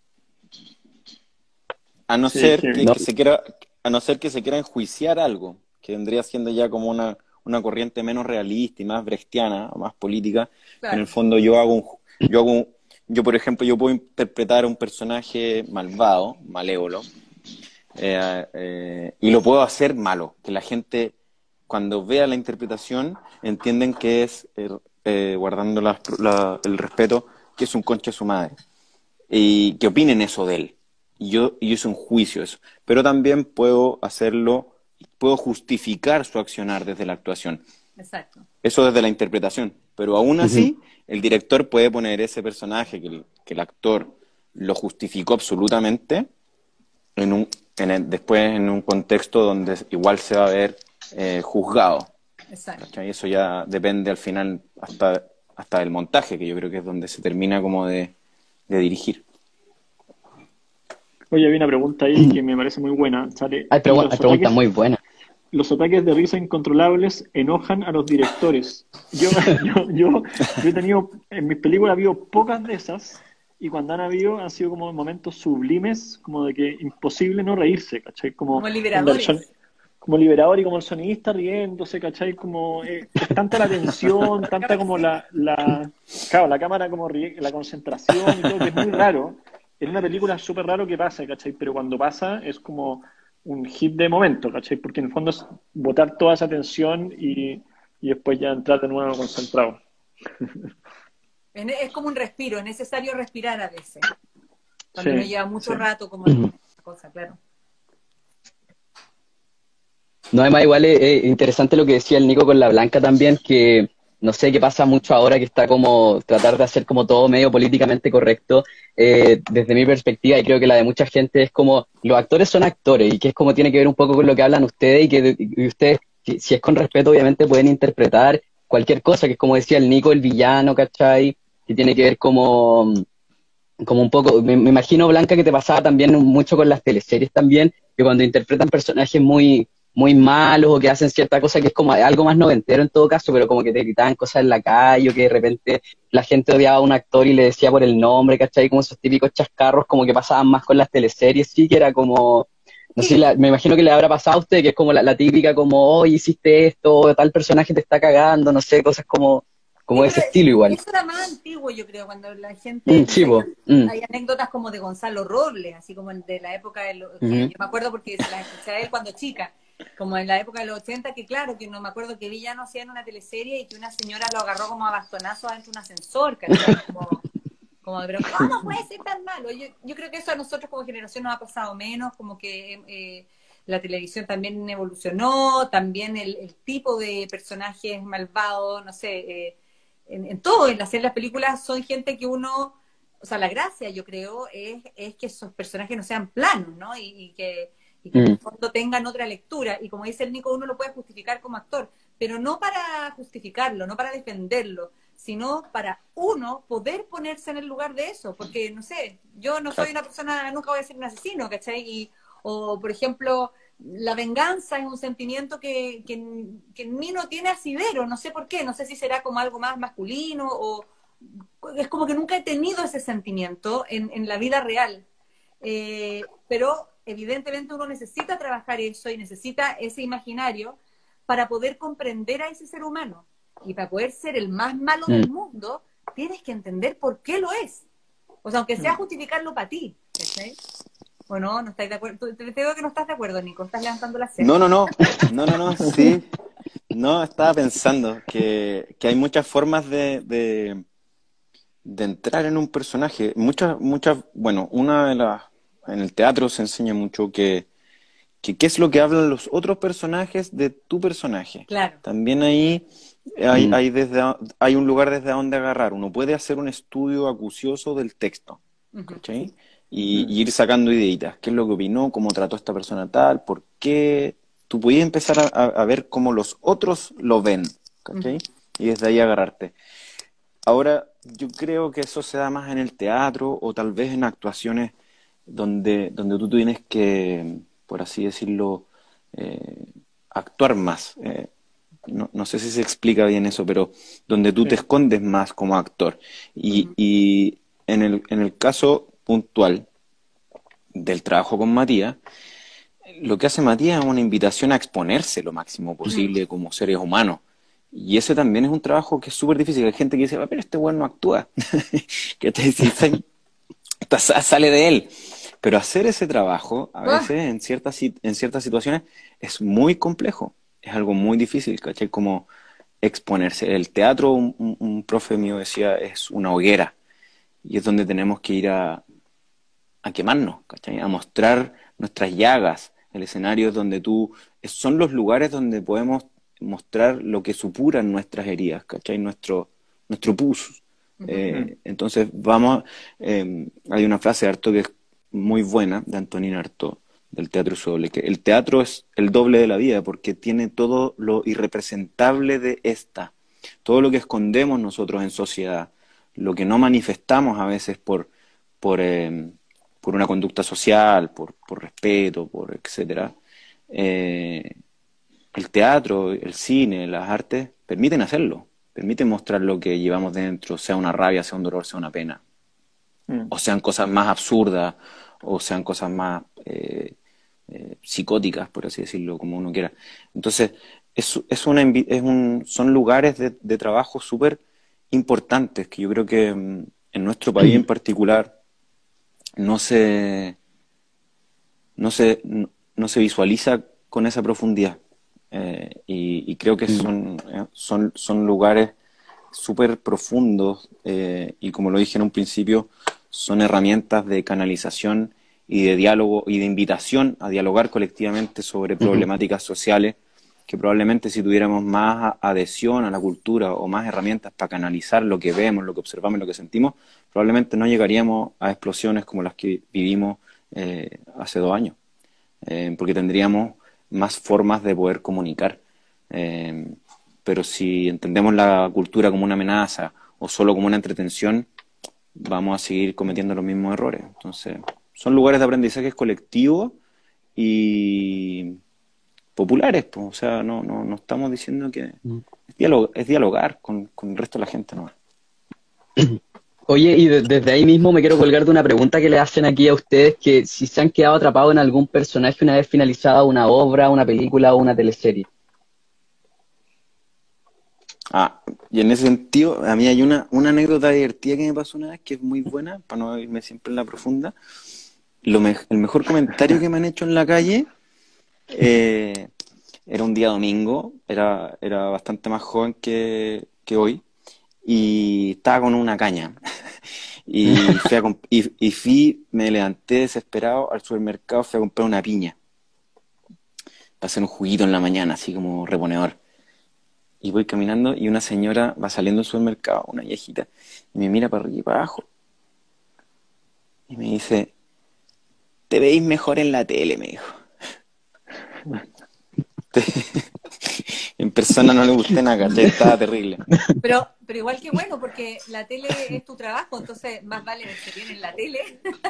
A no Sí, ser heavy. que, No, que se quiera, a no ser que se quiera enjuiciar algo, que vendría siendo ya como una, una corriente menos realista y más brechtiana, más política. En el Claro, fondo yo hago un, yo hago un- yo por ejemplo, yo puedo interpretar a un personaje malvado, malévolo, eh, eh, y lo puedo hacer malo, que la gente cuando vea la interpretación entienden que es, eh, eh, guardando las- la- el respeto, que es un concha de su madre y que opinen eso de él. Y yo, y yo hice un juicio eso. Pero también puedo hacerlo, puedo justificar su accionar desde la actuación. exacto. Eso desde la interpretación. Pero aún ujú. así, el director puede poner ese personaje que el, que el actor lo justificó absolutamente en un, en el- después en un contexto donde igual se va a ver eh, juzgado. Exacto. ¿Cachai? Eso ya depende al final hasta, hasta del montaje, que yo creo que es donde se termina como de, de dirigir. Oye, había una pregunta ahí que me parece muy buena. Sale, Hay, pregu- hay los preguntas ataques, muy buenas. los ataques de risa incontrolables enojan a los directores. Yo, yo, yo, yo he tenido, en mis películas ha habido pocas de esas, y cuando han habido han sido como momentos sublimes, como de que imposible no reírse, ¿cachai? Como, Como onda el son- liberadores. como liberador y como el sonidista riéndose, ¿cachai? Como eh, es tanta la tensión, tanta Claro que como sí. la, la, claro, la cámara como rie- la concentración y todo, que es muy raro. En una película es súper raro que pase, ¿cachai? Pero cuando pasa es como un hit de momento, ¿cachai? Porque en el fondo es botar toda esa tensión y, y después ya entrar de nuevo concentrado. Es, es como un respiro, es necesario respirar a veces. Cuando uno Sí, lleva sí. mucho rato como en una cosa, claro. No, además igual es, es interesante lo que decía el Nico con la Blanca también, que no sé qué pasa mucho ahora que está como tratar de hacer como todo medio políticamente correcto. Eh, desde mi perspectiva, y creo que la de mucha gente, es como los actores son actores y que es como tiene que ver un poco con lo que hablan ustedes y que y ustedes, si, si es con respeto, obviamente pueden interpretar cualquier cosa, que es como decía el Nico, el villano, ¿cachai? Que tiene que ver como como un poco, me, me imagino, Blanca, que te pasaba también mucho con las teleseries también, que cuando interpretan personajes muy, muy malos o que hacen cierta cosa que es como algo más noventero en todo caso, pero como que te gritaban cosas en la calle o que de repente la gente odiaba a un actor y le decía por el nombre, ¿cachai? Como esos típicos chascarros como que pasaban más con las teleseries, sí, que era como, no sé, la- me imagino que le habrá pasado a usted, que es como la, la típica como, oh, hiciste esto, o tal personaje te está cagando, no sé, cosas como, como Sí, de pero ese estilo igual. eso era más antiguo, yo creo, cuando la gente, Mm, no sí, sé, po. Mm, hay anécdotas como de Gonzalo Robles, así como de la época de los, que ujú. yo me acuerdo porque se las escuché a él cuando chica, como en la época de los ochenta, que claro, que no me acuerdo que Villano hacía en una teleserie y que una señora lo agarró como a bastonazos dentro de un ascensor, ¿cachai? Como, como, pero ¿cómo puede ser tan malo? Yo, yo creo que eso a nosotros como generación nos ha pasado menos, como que eh, la televisión también evolucionó, también el, el tipo de personajes malvados, no sé, eh, en, en todo, en hacer las películas, son gente que uno, o sea, la gracia, yo creo, es, es que esos personajes no sean planos, ¿no? Y, y que, y que en el fondo tengan otra lectura. Y como dice el Nico, uno lo puede justificar como actor, pero no para justificarlo, no para defenderlo, sino para uno poder ponerse en el lugar de eso. Porque, no sé, yo no soy una persona, nunca voy a ser un asesino, ¿cachai? Y, o, por ejemplo, la venganza es un sentimiento que, que, que en mí no tiene asidero, no sé por qué, no sé si será como algo más masculino o es como que nunca he tenido ese sentimiento en, en la vida real. Eh, pero evidentemente uno necesita trabajar eso y necesita ese imaginario para poder comprender a ese ser humano. Y para poder ser el más malo mm. del mundo, tienes que entender por qué lo es. O sea, aunque sea justificarlo para ti, ¿sí? ¿O no? ¿No estáis de acuerdo? Te digo que no estás de acuerdo, Nico. Estás levantando la ceja. No, no, no. No, no, no. Sí. No, estaba pensando que, que hay muchas formas de, de, de entrar en un personaje. Muchas, muchas, bueno, una de las, en el teatro se enseña mucho que, que qué es lo que hablan los otros personajes de tu personaje. Claro. También ahí hay, mm. hay, desde, hay un lugar desde donde agarrar. Uno puede hacer un estudio acucioso del texto, ¿cachai? Uh-huh. Y, y ir sacando ideitas. ¿Qué es lo que opinó? ¿Cómo trató esta persona tal? ¿Por qué? Tú podías empezar a, a ver cómo los otros lo ven, ¿cachai? Uh-huh. Y desde ahí agarrarte. Ahora, yo creo que eso se da más en el teatro o tal vez en actuaciones donde, donde tú tienes que, por así decirlo, eh, actuar más. Eh, no, no sé si se explica bien eso, pero donde tú sí. te escondes más como actor. Y, uh-huh. y en, el, en el caso puntual del trabajo con Matías, lo que hace Matías es una invitación a exponerse lo máximo posible uh-huh. como seres humanos. Y ese también es un trabajo que es súper difícil. Hay gente que dice, pero este güey no actúa. que te dice, sale de él. Pero hacer ese trabajo, a veces, uh-huh. en, ciertas, en ciertas situaciones, es muy complejo. Es algo muy difícil, ¿cachai? Como exponerse. El teatro, un, un, un profe mío decía, es una hoguera. Y es donde tenemos que ir a, a quemarnos, ¿cachai? A mostrar nuestras llagas. El escenario es donde tú... Son los lugares donde podemos mostrar lo que supuran nuestras heridas, ¿cachai? Nuestro, nuestro pus. Uh-huh. Eh, entonces, vamos... Eh, hay una frase de Artaud que es muy buena, de Antonin Artaud, del teatro y su doble, que el teatro es el doble de la vida, porque tiene todo lo irrepresentable de esta. Todo lo que escondemos nosotros en sociedad, lo que no manifestamos a veces por... por eh, por una conducta social, por, por respeto, por etcétera, eh, el teatro, el cine, las artes permiten hacerlo, permiten mostrar lo que llevamos dentro, sea una rabia, sea un dolor, sea una pena, mm. o sean cosas más absurdas, o sean cosas más eh, eh, psicóticas, por así decirlo, como uno quiera. Entonces, es, es una, es un, son lugares de, de trabajo súper importantes, que yo creo que en nuestro país en particular no se no se no, no se visualiza con esa profundidad eh, y, y creo que son eh, son son lugares súper profundos eh, y como lo dije en un principio son herramientas de canalización y de diálogo y de invitación a dialogar colectivamente sobre problemáticas uh-huh. sociales que probablemente si tuviéramos más adhesión a la cultura o más herramientas para canalizar lo que vemos, lo que observamos y lo que sentimos, probablemente no llegaríamos a explosiones como las que vivimos eh, hace dos años, eh, porque tendríamos más formas de poder comunicar. Eh, pero si entendemos la cultura como una amenaza o solo como una entretención, vamos a seguir cometiendo los mismos errores. Entonces, son lugares de aprendizaje colectivo y... populares, pues, o sea, no, no, no estamos diciendo que es, dialog es dialogar con, con el resto de la gente, ¿no? Oye, y de, desde ahí mismo me quiero colgar de una pregunta que le hacen aquí a ustedes, que si se han quedado atrapados en algún personaje una vez finalizada una obra, una película o una teleserie. Ah, y en ese sentido, a mí hay una, una anécdota divertida que me pasó una vez, que es muy buena, para no irme siempre en la profunda. Lo me el mejor comentario que me han hecho en la calle... Eh, era un día domingo, era, era bastante más joven que, que hoy y estaba con una caña y, fui a y, y fui, me levanté desesperado al supermercado, fui a comprar una piña para hacer un juguito en la mañana, así como reponedor, y voy caminando y una señora va saliendo del supermercado, una viejita, y me mira para arriba y para abajo y me dice, te veis mejor en la tele, me dijo. En persona no le gusté nada, ¿cachai? Estaba terrible. Pero, pero igual que bueno, porque la tele es tu trabajo, entonces más vale verse bien en la tele.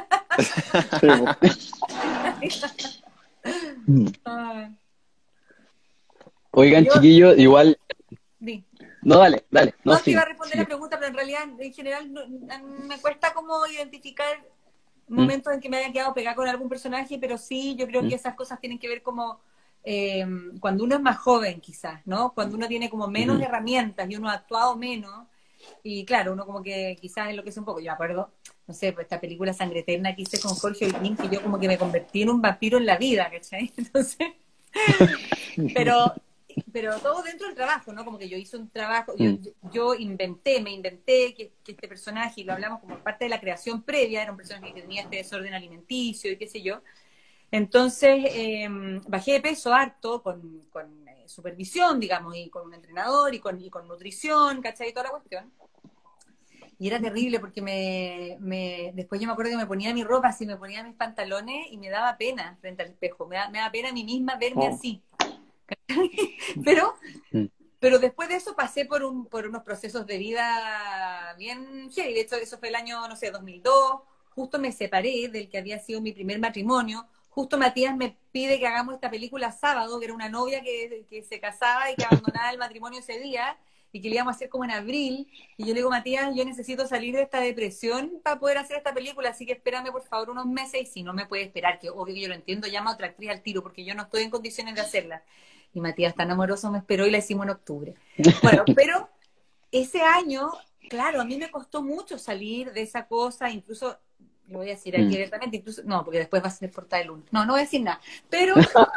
Ah, Oigan, yo, chiquillos, igual... di. No, dale, dale. No, No te iba sigue, a responder la sigue. pregunta, pero en realidad, en general, no- me cuesta como identificar Mm, momentos en que me haya quedado pegada con algún personaje, pero sí, yo creo mm, que esas cosas tienen que ver como eh, cuando uno es más joven, quizás, ¿no? Cuando uno tiene como menos ujú. herramientas y uno ha actuado menos, y claro, uno como que quizás enloquece un poco. Yo me acuerdo, no sé, pues esta película Sangre Eterna que hice con Jorge Olguín, que yo como que me convertí en un vampiro en la vida, ¿cachai? Entonces, pero pero todo dentro del trabajo, ¿no? Como que yo hice un trabajo, yo, Mm, yo inventé, me inventé que, que este personaje, y lo hablamos como parte de la creación previa, era un personaje que tenía este desorden alimenticio y qué sé yo. Entonces, eh, bajé de peso harto con, con eh, supervisión, digamos, y con un entrenador y con, y con nutrición, ¿cachai? Y toda la cuestión. Y era terrible porque me, me, después yo me acuerdo que me ponía mi ropa así, me ponía mis pantalones y me daba pena frente al espejo, me da, me da pena a mí misma verme Oh. así. Pero mm, Pero después de eso pasé por, un, por unos procesos de vida bien heavy. De hecho, eso fue el año, no sé, dos mil dos. Justo me separé del que había sido mi primer matrimonio. Justo Matías me pide que hagamos esta película sábado, que era una novia que, que se casaba y que abandonaba el matrimonio ese día y que le íbamos a hacer como en abril. Y yo le digo, Matías, yo necesito salir de esta depresión para poder hacer esta película, así que espérame por favor unos meses y si no me puede esperar, que obvio que yo lo entiendo, llama a otra actriz al tiro porque yo no estoy en condiciones de hacerla. Y Matías tan amoroso me esperó y la hicimos en octubre. Bueno, pero ese año, claro, a mí me costó mucho salir de esa cosa, incluso, lo voy a decir aquí mm. abiertamente, incluso, no, porque después va a ser portada el lunes. No, no voy a decir nada. Pero,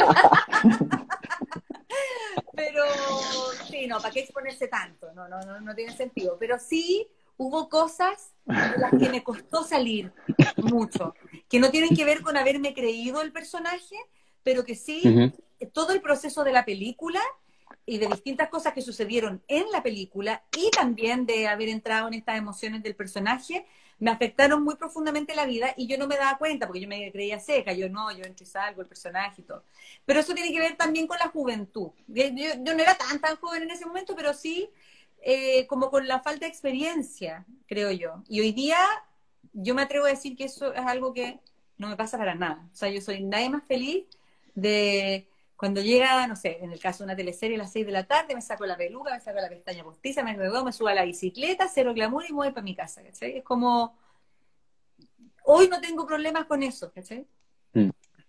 pero, sí, no, ¿para qué exponerse tanto? No, no, no, no tiene sentido. Pero sí hubo cosas de las que me costó salir mucho, que no tienen que ver con haberme creído el personaje, pero que sí, Ujú. todo el proceso de la película y de distintas cosas que sucedieron en la película y también de haber entrado en estas emociones del personaje, me afectaron muy profundamente la vida y yo no me daba cuenta porque yo me creía seca, yo no, yo entro y salgo, el personaje y todo. Pero eso tiene que ver también con la juventud. Yo, yo no era tan, tan joven en ese momento, pero sí eh, como con la falta de experiencia, creo yo. Y hoy día yo me atrevo a decir que eso es algo que no me pasa para nada. O sea, yo soy nadie más feliz de cuando llega, no sé, en el caso de una teleserie a las seis de la tarde, me saco la peluca, me saco la pestaña postiza, me enredo, me subo a la bicicleta, cero glamour y me voy para mi casa, ¿cachai? Es como, hoy no tengo problemas con eso, ¿cachai? Mm.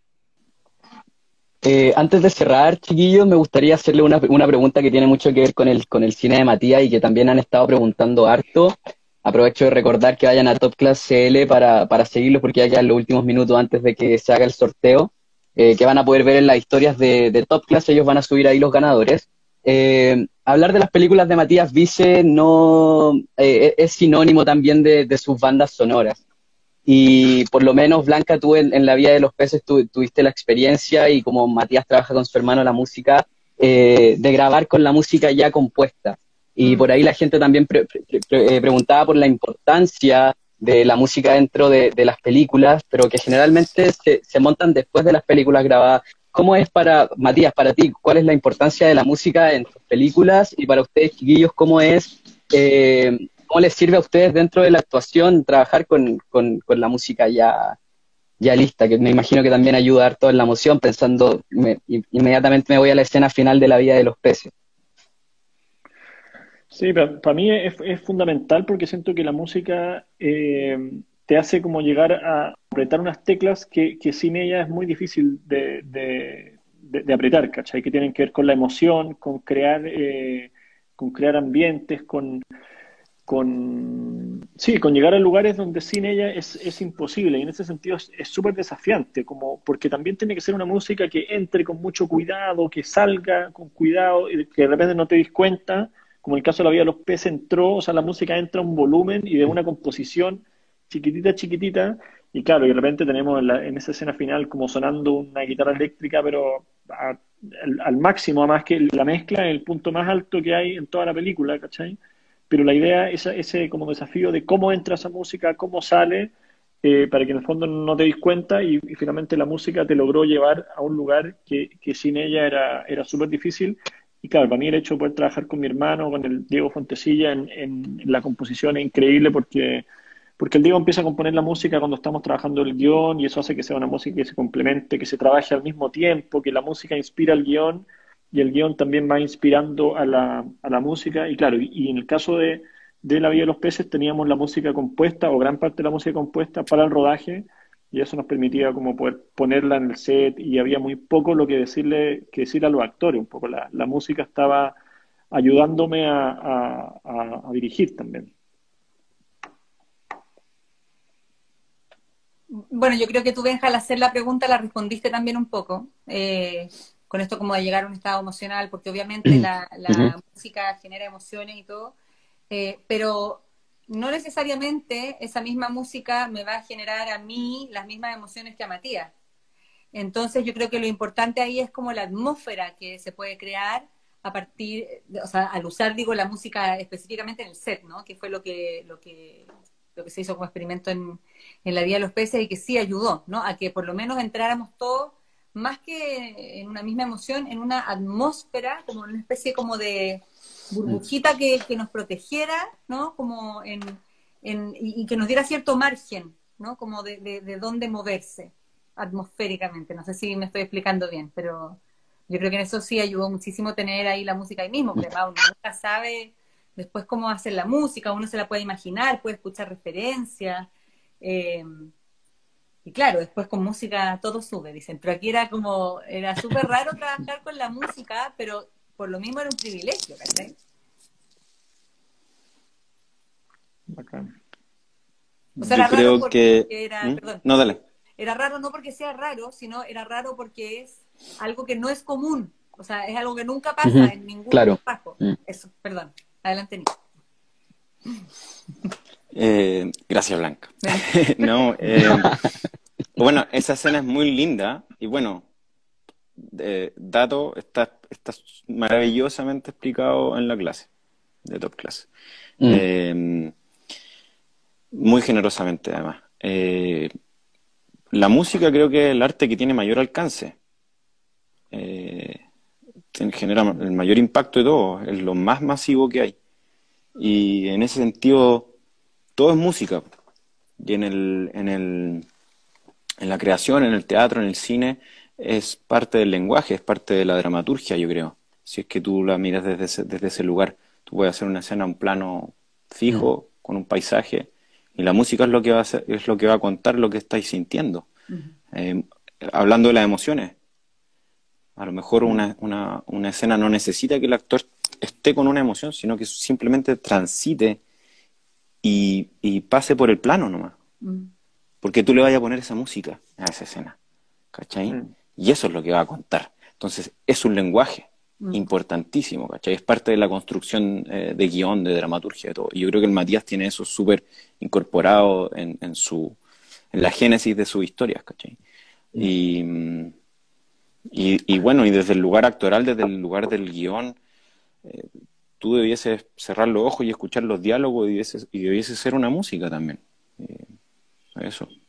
Eh, antes de cerrar, chiquillos, me gustaría hacerle una, una pregunta que tiene mucho que ver con el, con el cine de Matías y que también han estado preguntando harto. Aprovecho de recordar que vayan a Top Class C L para, para seguirlos porque ya quedan los últimos minutos antes de que se haga el sorteo, eh, que van a poder ver en las historias de, de Top Class, ellos van a subir ahí los ganadores. Eh, hablar de las películas de Matías Vice no eh, es sinónimo también de, de sus bandas sonoras. Y por lo menos, Blanca, tú en, en La Vía de los Peces tu, tuviste la experiencia y como Matías trabaja con su hermano la música, eh, de grabar con la música ya compuesta. Y Mm. por ahí la gente también pre- pre- pre- eh, preguntaba por la importancia de la música dentro de, de las películas, pero que generalmente se, se montan después de las películas grabadas. ¿Cómo es para, Matías, para ti, cuál es la importancia de la música en tus películas? Y para ustedes, chiquillos, ¿cómo es... Eh, ¿Cómo les sirve a ustedes dentro de la actuación trabajar con, con, con la música ya, ya lista? Que me imagino que también ayuda harto en la emoción, pensando, me, inmediatamente me voy a la escena final de La Vida de los Peces. Sí, para, para mí es, es fundamental porque siento que la música eh, te hace como llegar a apretar unas teclas que, que sin ella es muy difícil de, de, de- de apretar, ¿cachai? Que tienen que ver con la emoción, con crear, eh, con crear ambientes, con, con, sí, con llegar a lugares donde sin ella es, es imposible. Y en ese sentido es es súper desafiante, como, porque también tiene que ser una música que entre con mucho cuidado, que salga con cuidado, y que de repente no te des cuenta, como el caso de La Vida de los Peces entró, o sea, la música entra a un volumen y de una composición chiquitita, chiquitita, y claro, y de repente tenemos en, la- en esa escena final como sonando una guitarra eléctrica, pero a al, al máximo, además que la mezcla es el punto más alto que hay en toda la película, ¿cachai? Pero la idea, esa, ese como desafío de cómo entra esa música, cómo sale, eh, para que en el fondo no te des cuenta y, y finalmente la música te logró llevar a un lugar que, que sin ella era, era súper difícil. Y claro, para mí el hecho de poder trabajar con mi hermano, con el Diego Fontecilla en, en, en la composición es increíble porque, porque el Diego empieza a componer la música cuando estamos trabajando el guión y eso hace que sea una música que se complemente, que se trabaje al mismo tiempo, que la música inspira el guión y el guión también va inspirando a la, a la música. Y claro, y, y en el caso de, de La Vida de los Peces teníamos la música compuesta o gran parte de la música compuesta para el rodaje y eso nos permitía como poder ponerla en el set y había muy poco lo que decirle que decir a los actores, un poco la, la música estaba ayudándome a, a, a, a dirigir también. Bueno, yo creo que tú, Benja, al hacer la pregunta la respondiste también un poco, eh, con esto como de llegar a un estado emocional, porque obviamente la, la Ujú. música genera emociones y todo, eh, pero no necesariamente esa misma música me va a generar a mí las mismas emociones que a Matías. Entonces yo creo que lo importante ahí es como la atmósfera que se puede crear a partir, de- o sea, al usar, digo, la música específicamente en el set, ¿no? Que fue lo que, lo que, lo que se hizo como experimento en, en La Vida de los Peces y que sí ayudó, ¿no? A que por lo menos entráramos todos, más que en una misma emoción, en una atmósfera, como una especie como de burbujita que, que nos protegiera, ¿no? Como en, en- y, y que nos diera cierto margen, ¿no? Como de, de, de dónde moverse atmosféricamente. No sé si me estoy explicando bien, pero yo creo que en eso sí ayudó muchísimo tener ahí la música ahí mismo, porque además uno nunca sabe después cómo hacer la música, uno se la puede imaginar, puede escuchar referencias. eh, y claro, después con música todo sube, dicen. Pero aquí era como, era súper raro trabajar con la música, pero por lo mismo era un privilegio, ¿cachai? Bacán. O sea, Yo era raro creo por- que... porque era, ¿Mm? perdón, No, dale. era raro no porque sea raro, sino era raro porque es algo que no es común. O sea, es algo que nunca pasa Ujú. en ningún Claro. trabajo. Mm. Eso, perdón. Adelante, Nico. Eh, gracias, Blanca. No, eh, bueno, esa escena es muy linda y bueno, eh, dato está, está maravillosamente explicado en la clase, de Top Class. Mm. Eh, muy generosamente, además. Eh, la música creo que es el arte que tiene mayor alcance. Eh, genera el mayor impacto de todo, es lo más masivo que hay. Y en ese sentido, todo es música. Y en el, en el, en la creación, en el teatro, en el cine, es parte del lenguaje, es parte de la dramaturgia, yo creo. Si es que tú la miras desde ese, desde ese lugar, tú puedes hacer una escena, un plano Mm. fijo, con un paisaje, y la música es lo que va a hacer- es lo que va a contar lo que estáis sintiendo. Ujú. Eh, hablando de las emociones, a lo mejor Mm. una, una, una escena no necesita que el actor esté con una emoción, sino que simplemente transite y, y pase por el plano nomás. Mm. Porque tú le vayas a poner esa música a esa escena. ¿Cachai? Mm. Y eso es lo que va a contar. Entonces, es un lenguaje Mm. importantísimo, ¿cachai? Es parte de la construcción eh, de guión, de dramaturgia, de todo. Y yo creo que el Matías tiene eso súper incorporado en, en su, en la génesis de sus historias, ¿cachai? Mm. Y, mm, y, y bueno, y desde el lugar actoral, desde el lugar del guión, eh, tú debieses cerrar los ojos y escuchar los diálogos y debieses, y debiese ser una música también. Eh, eso.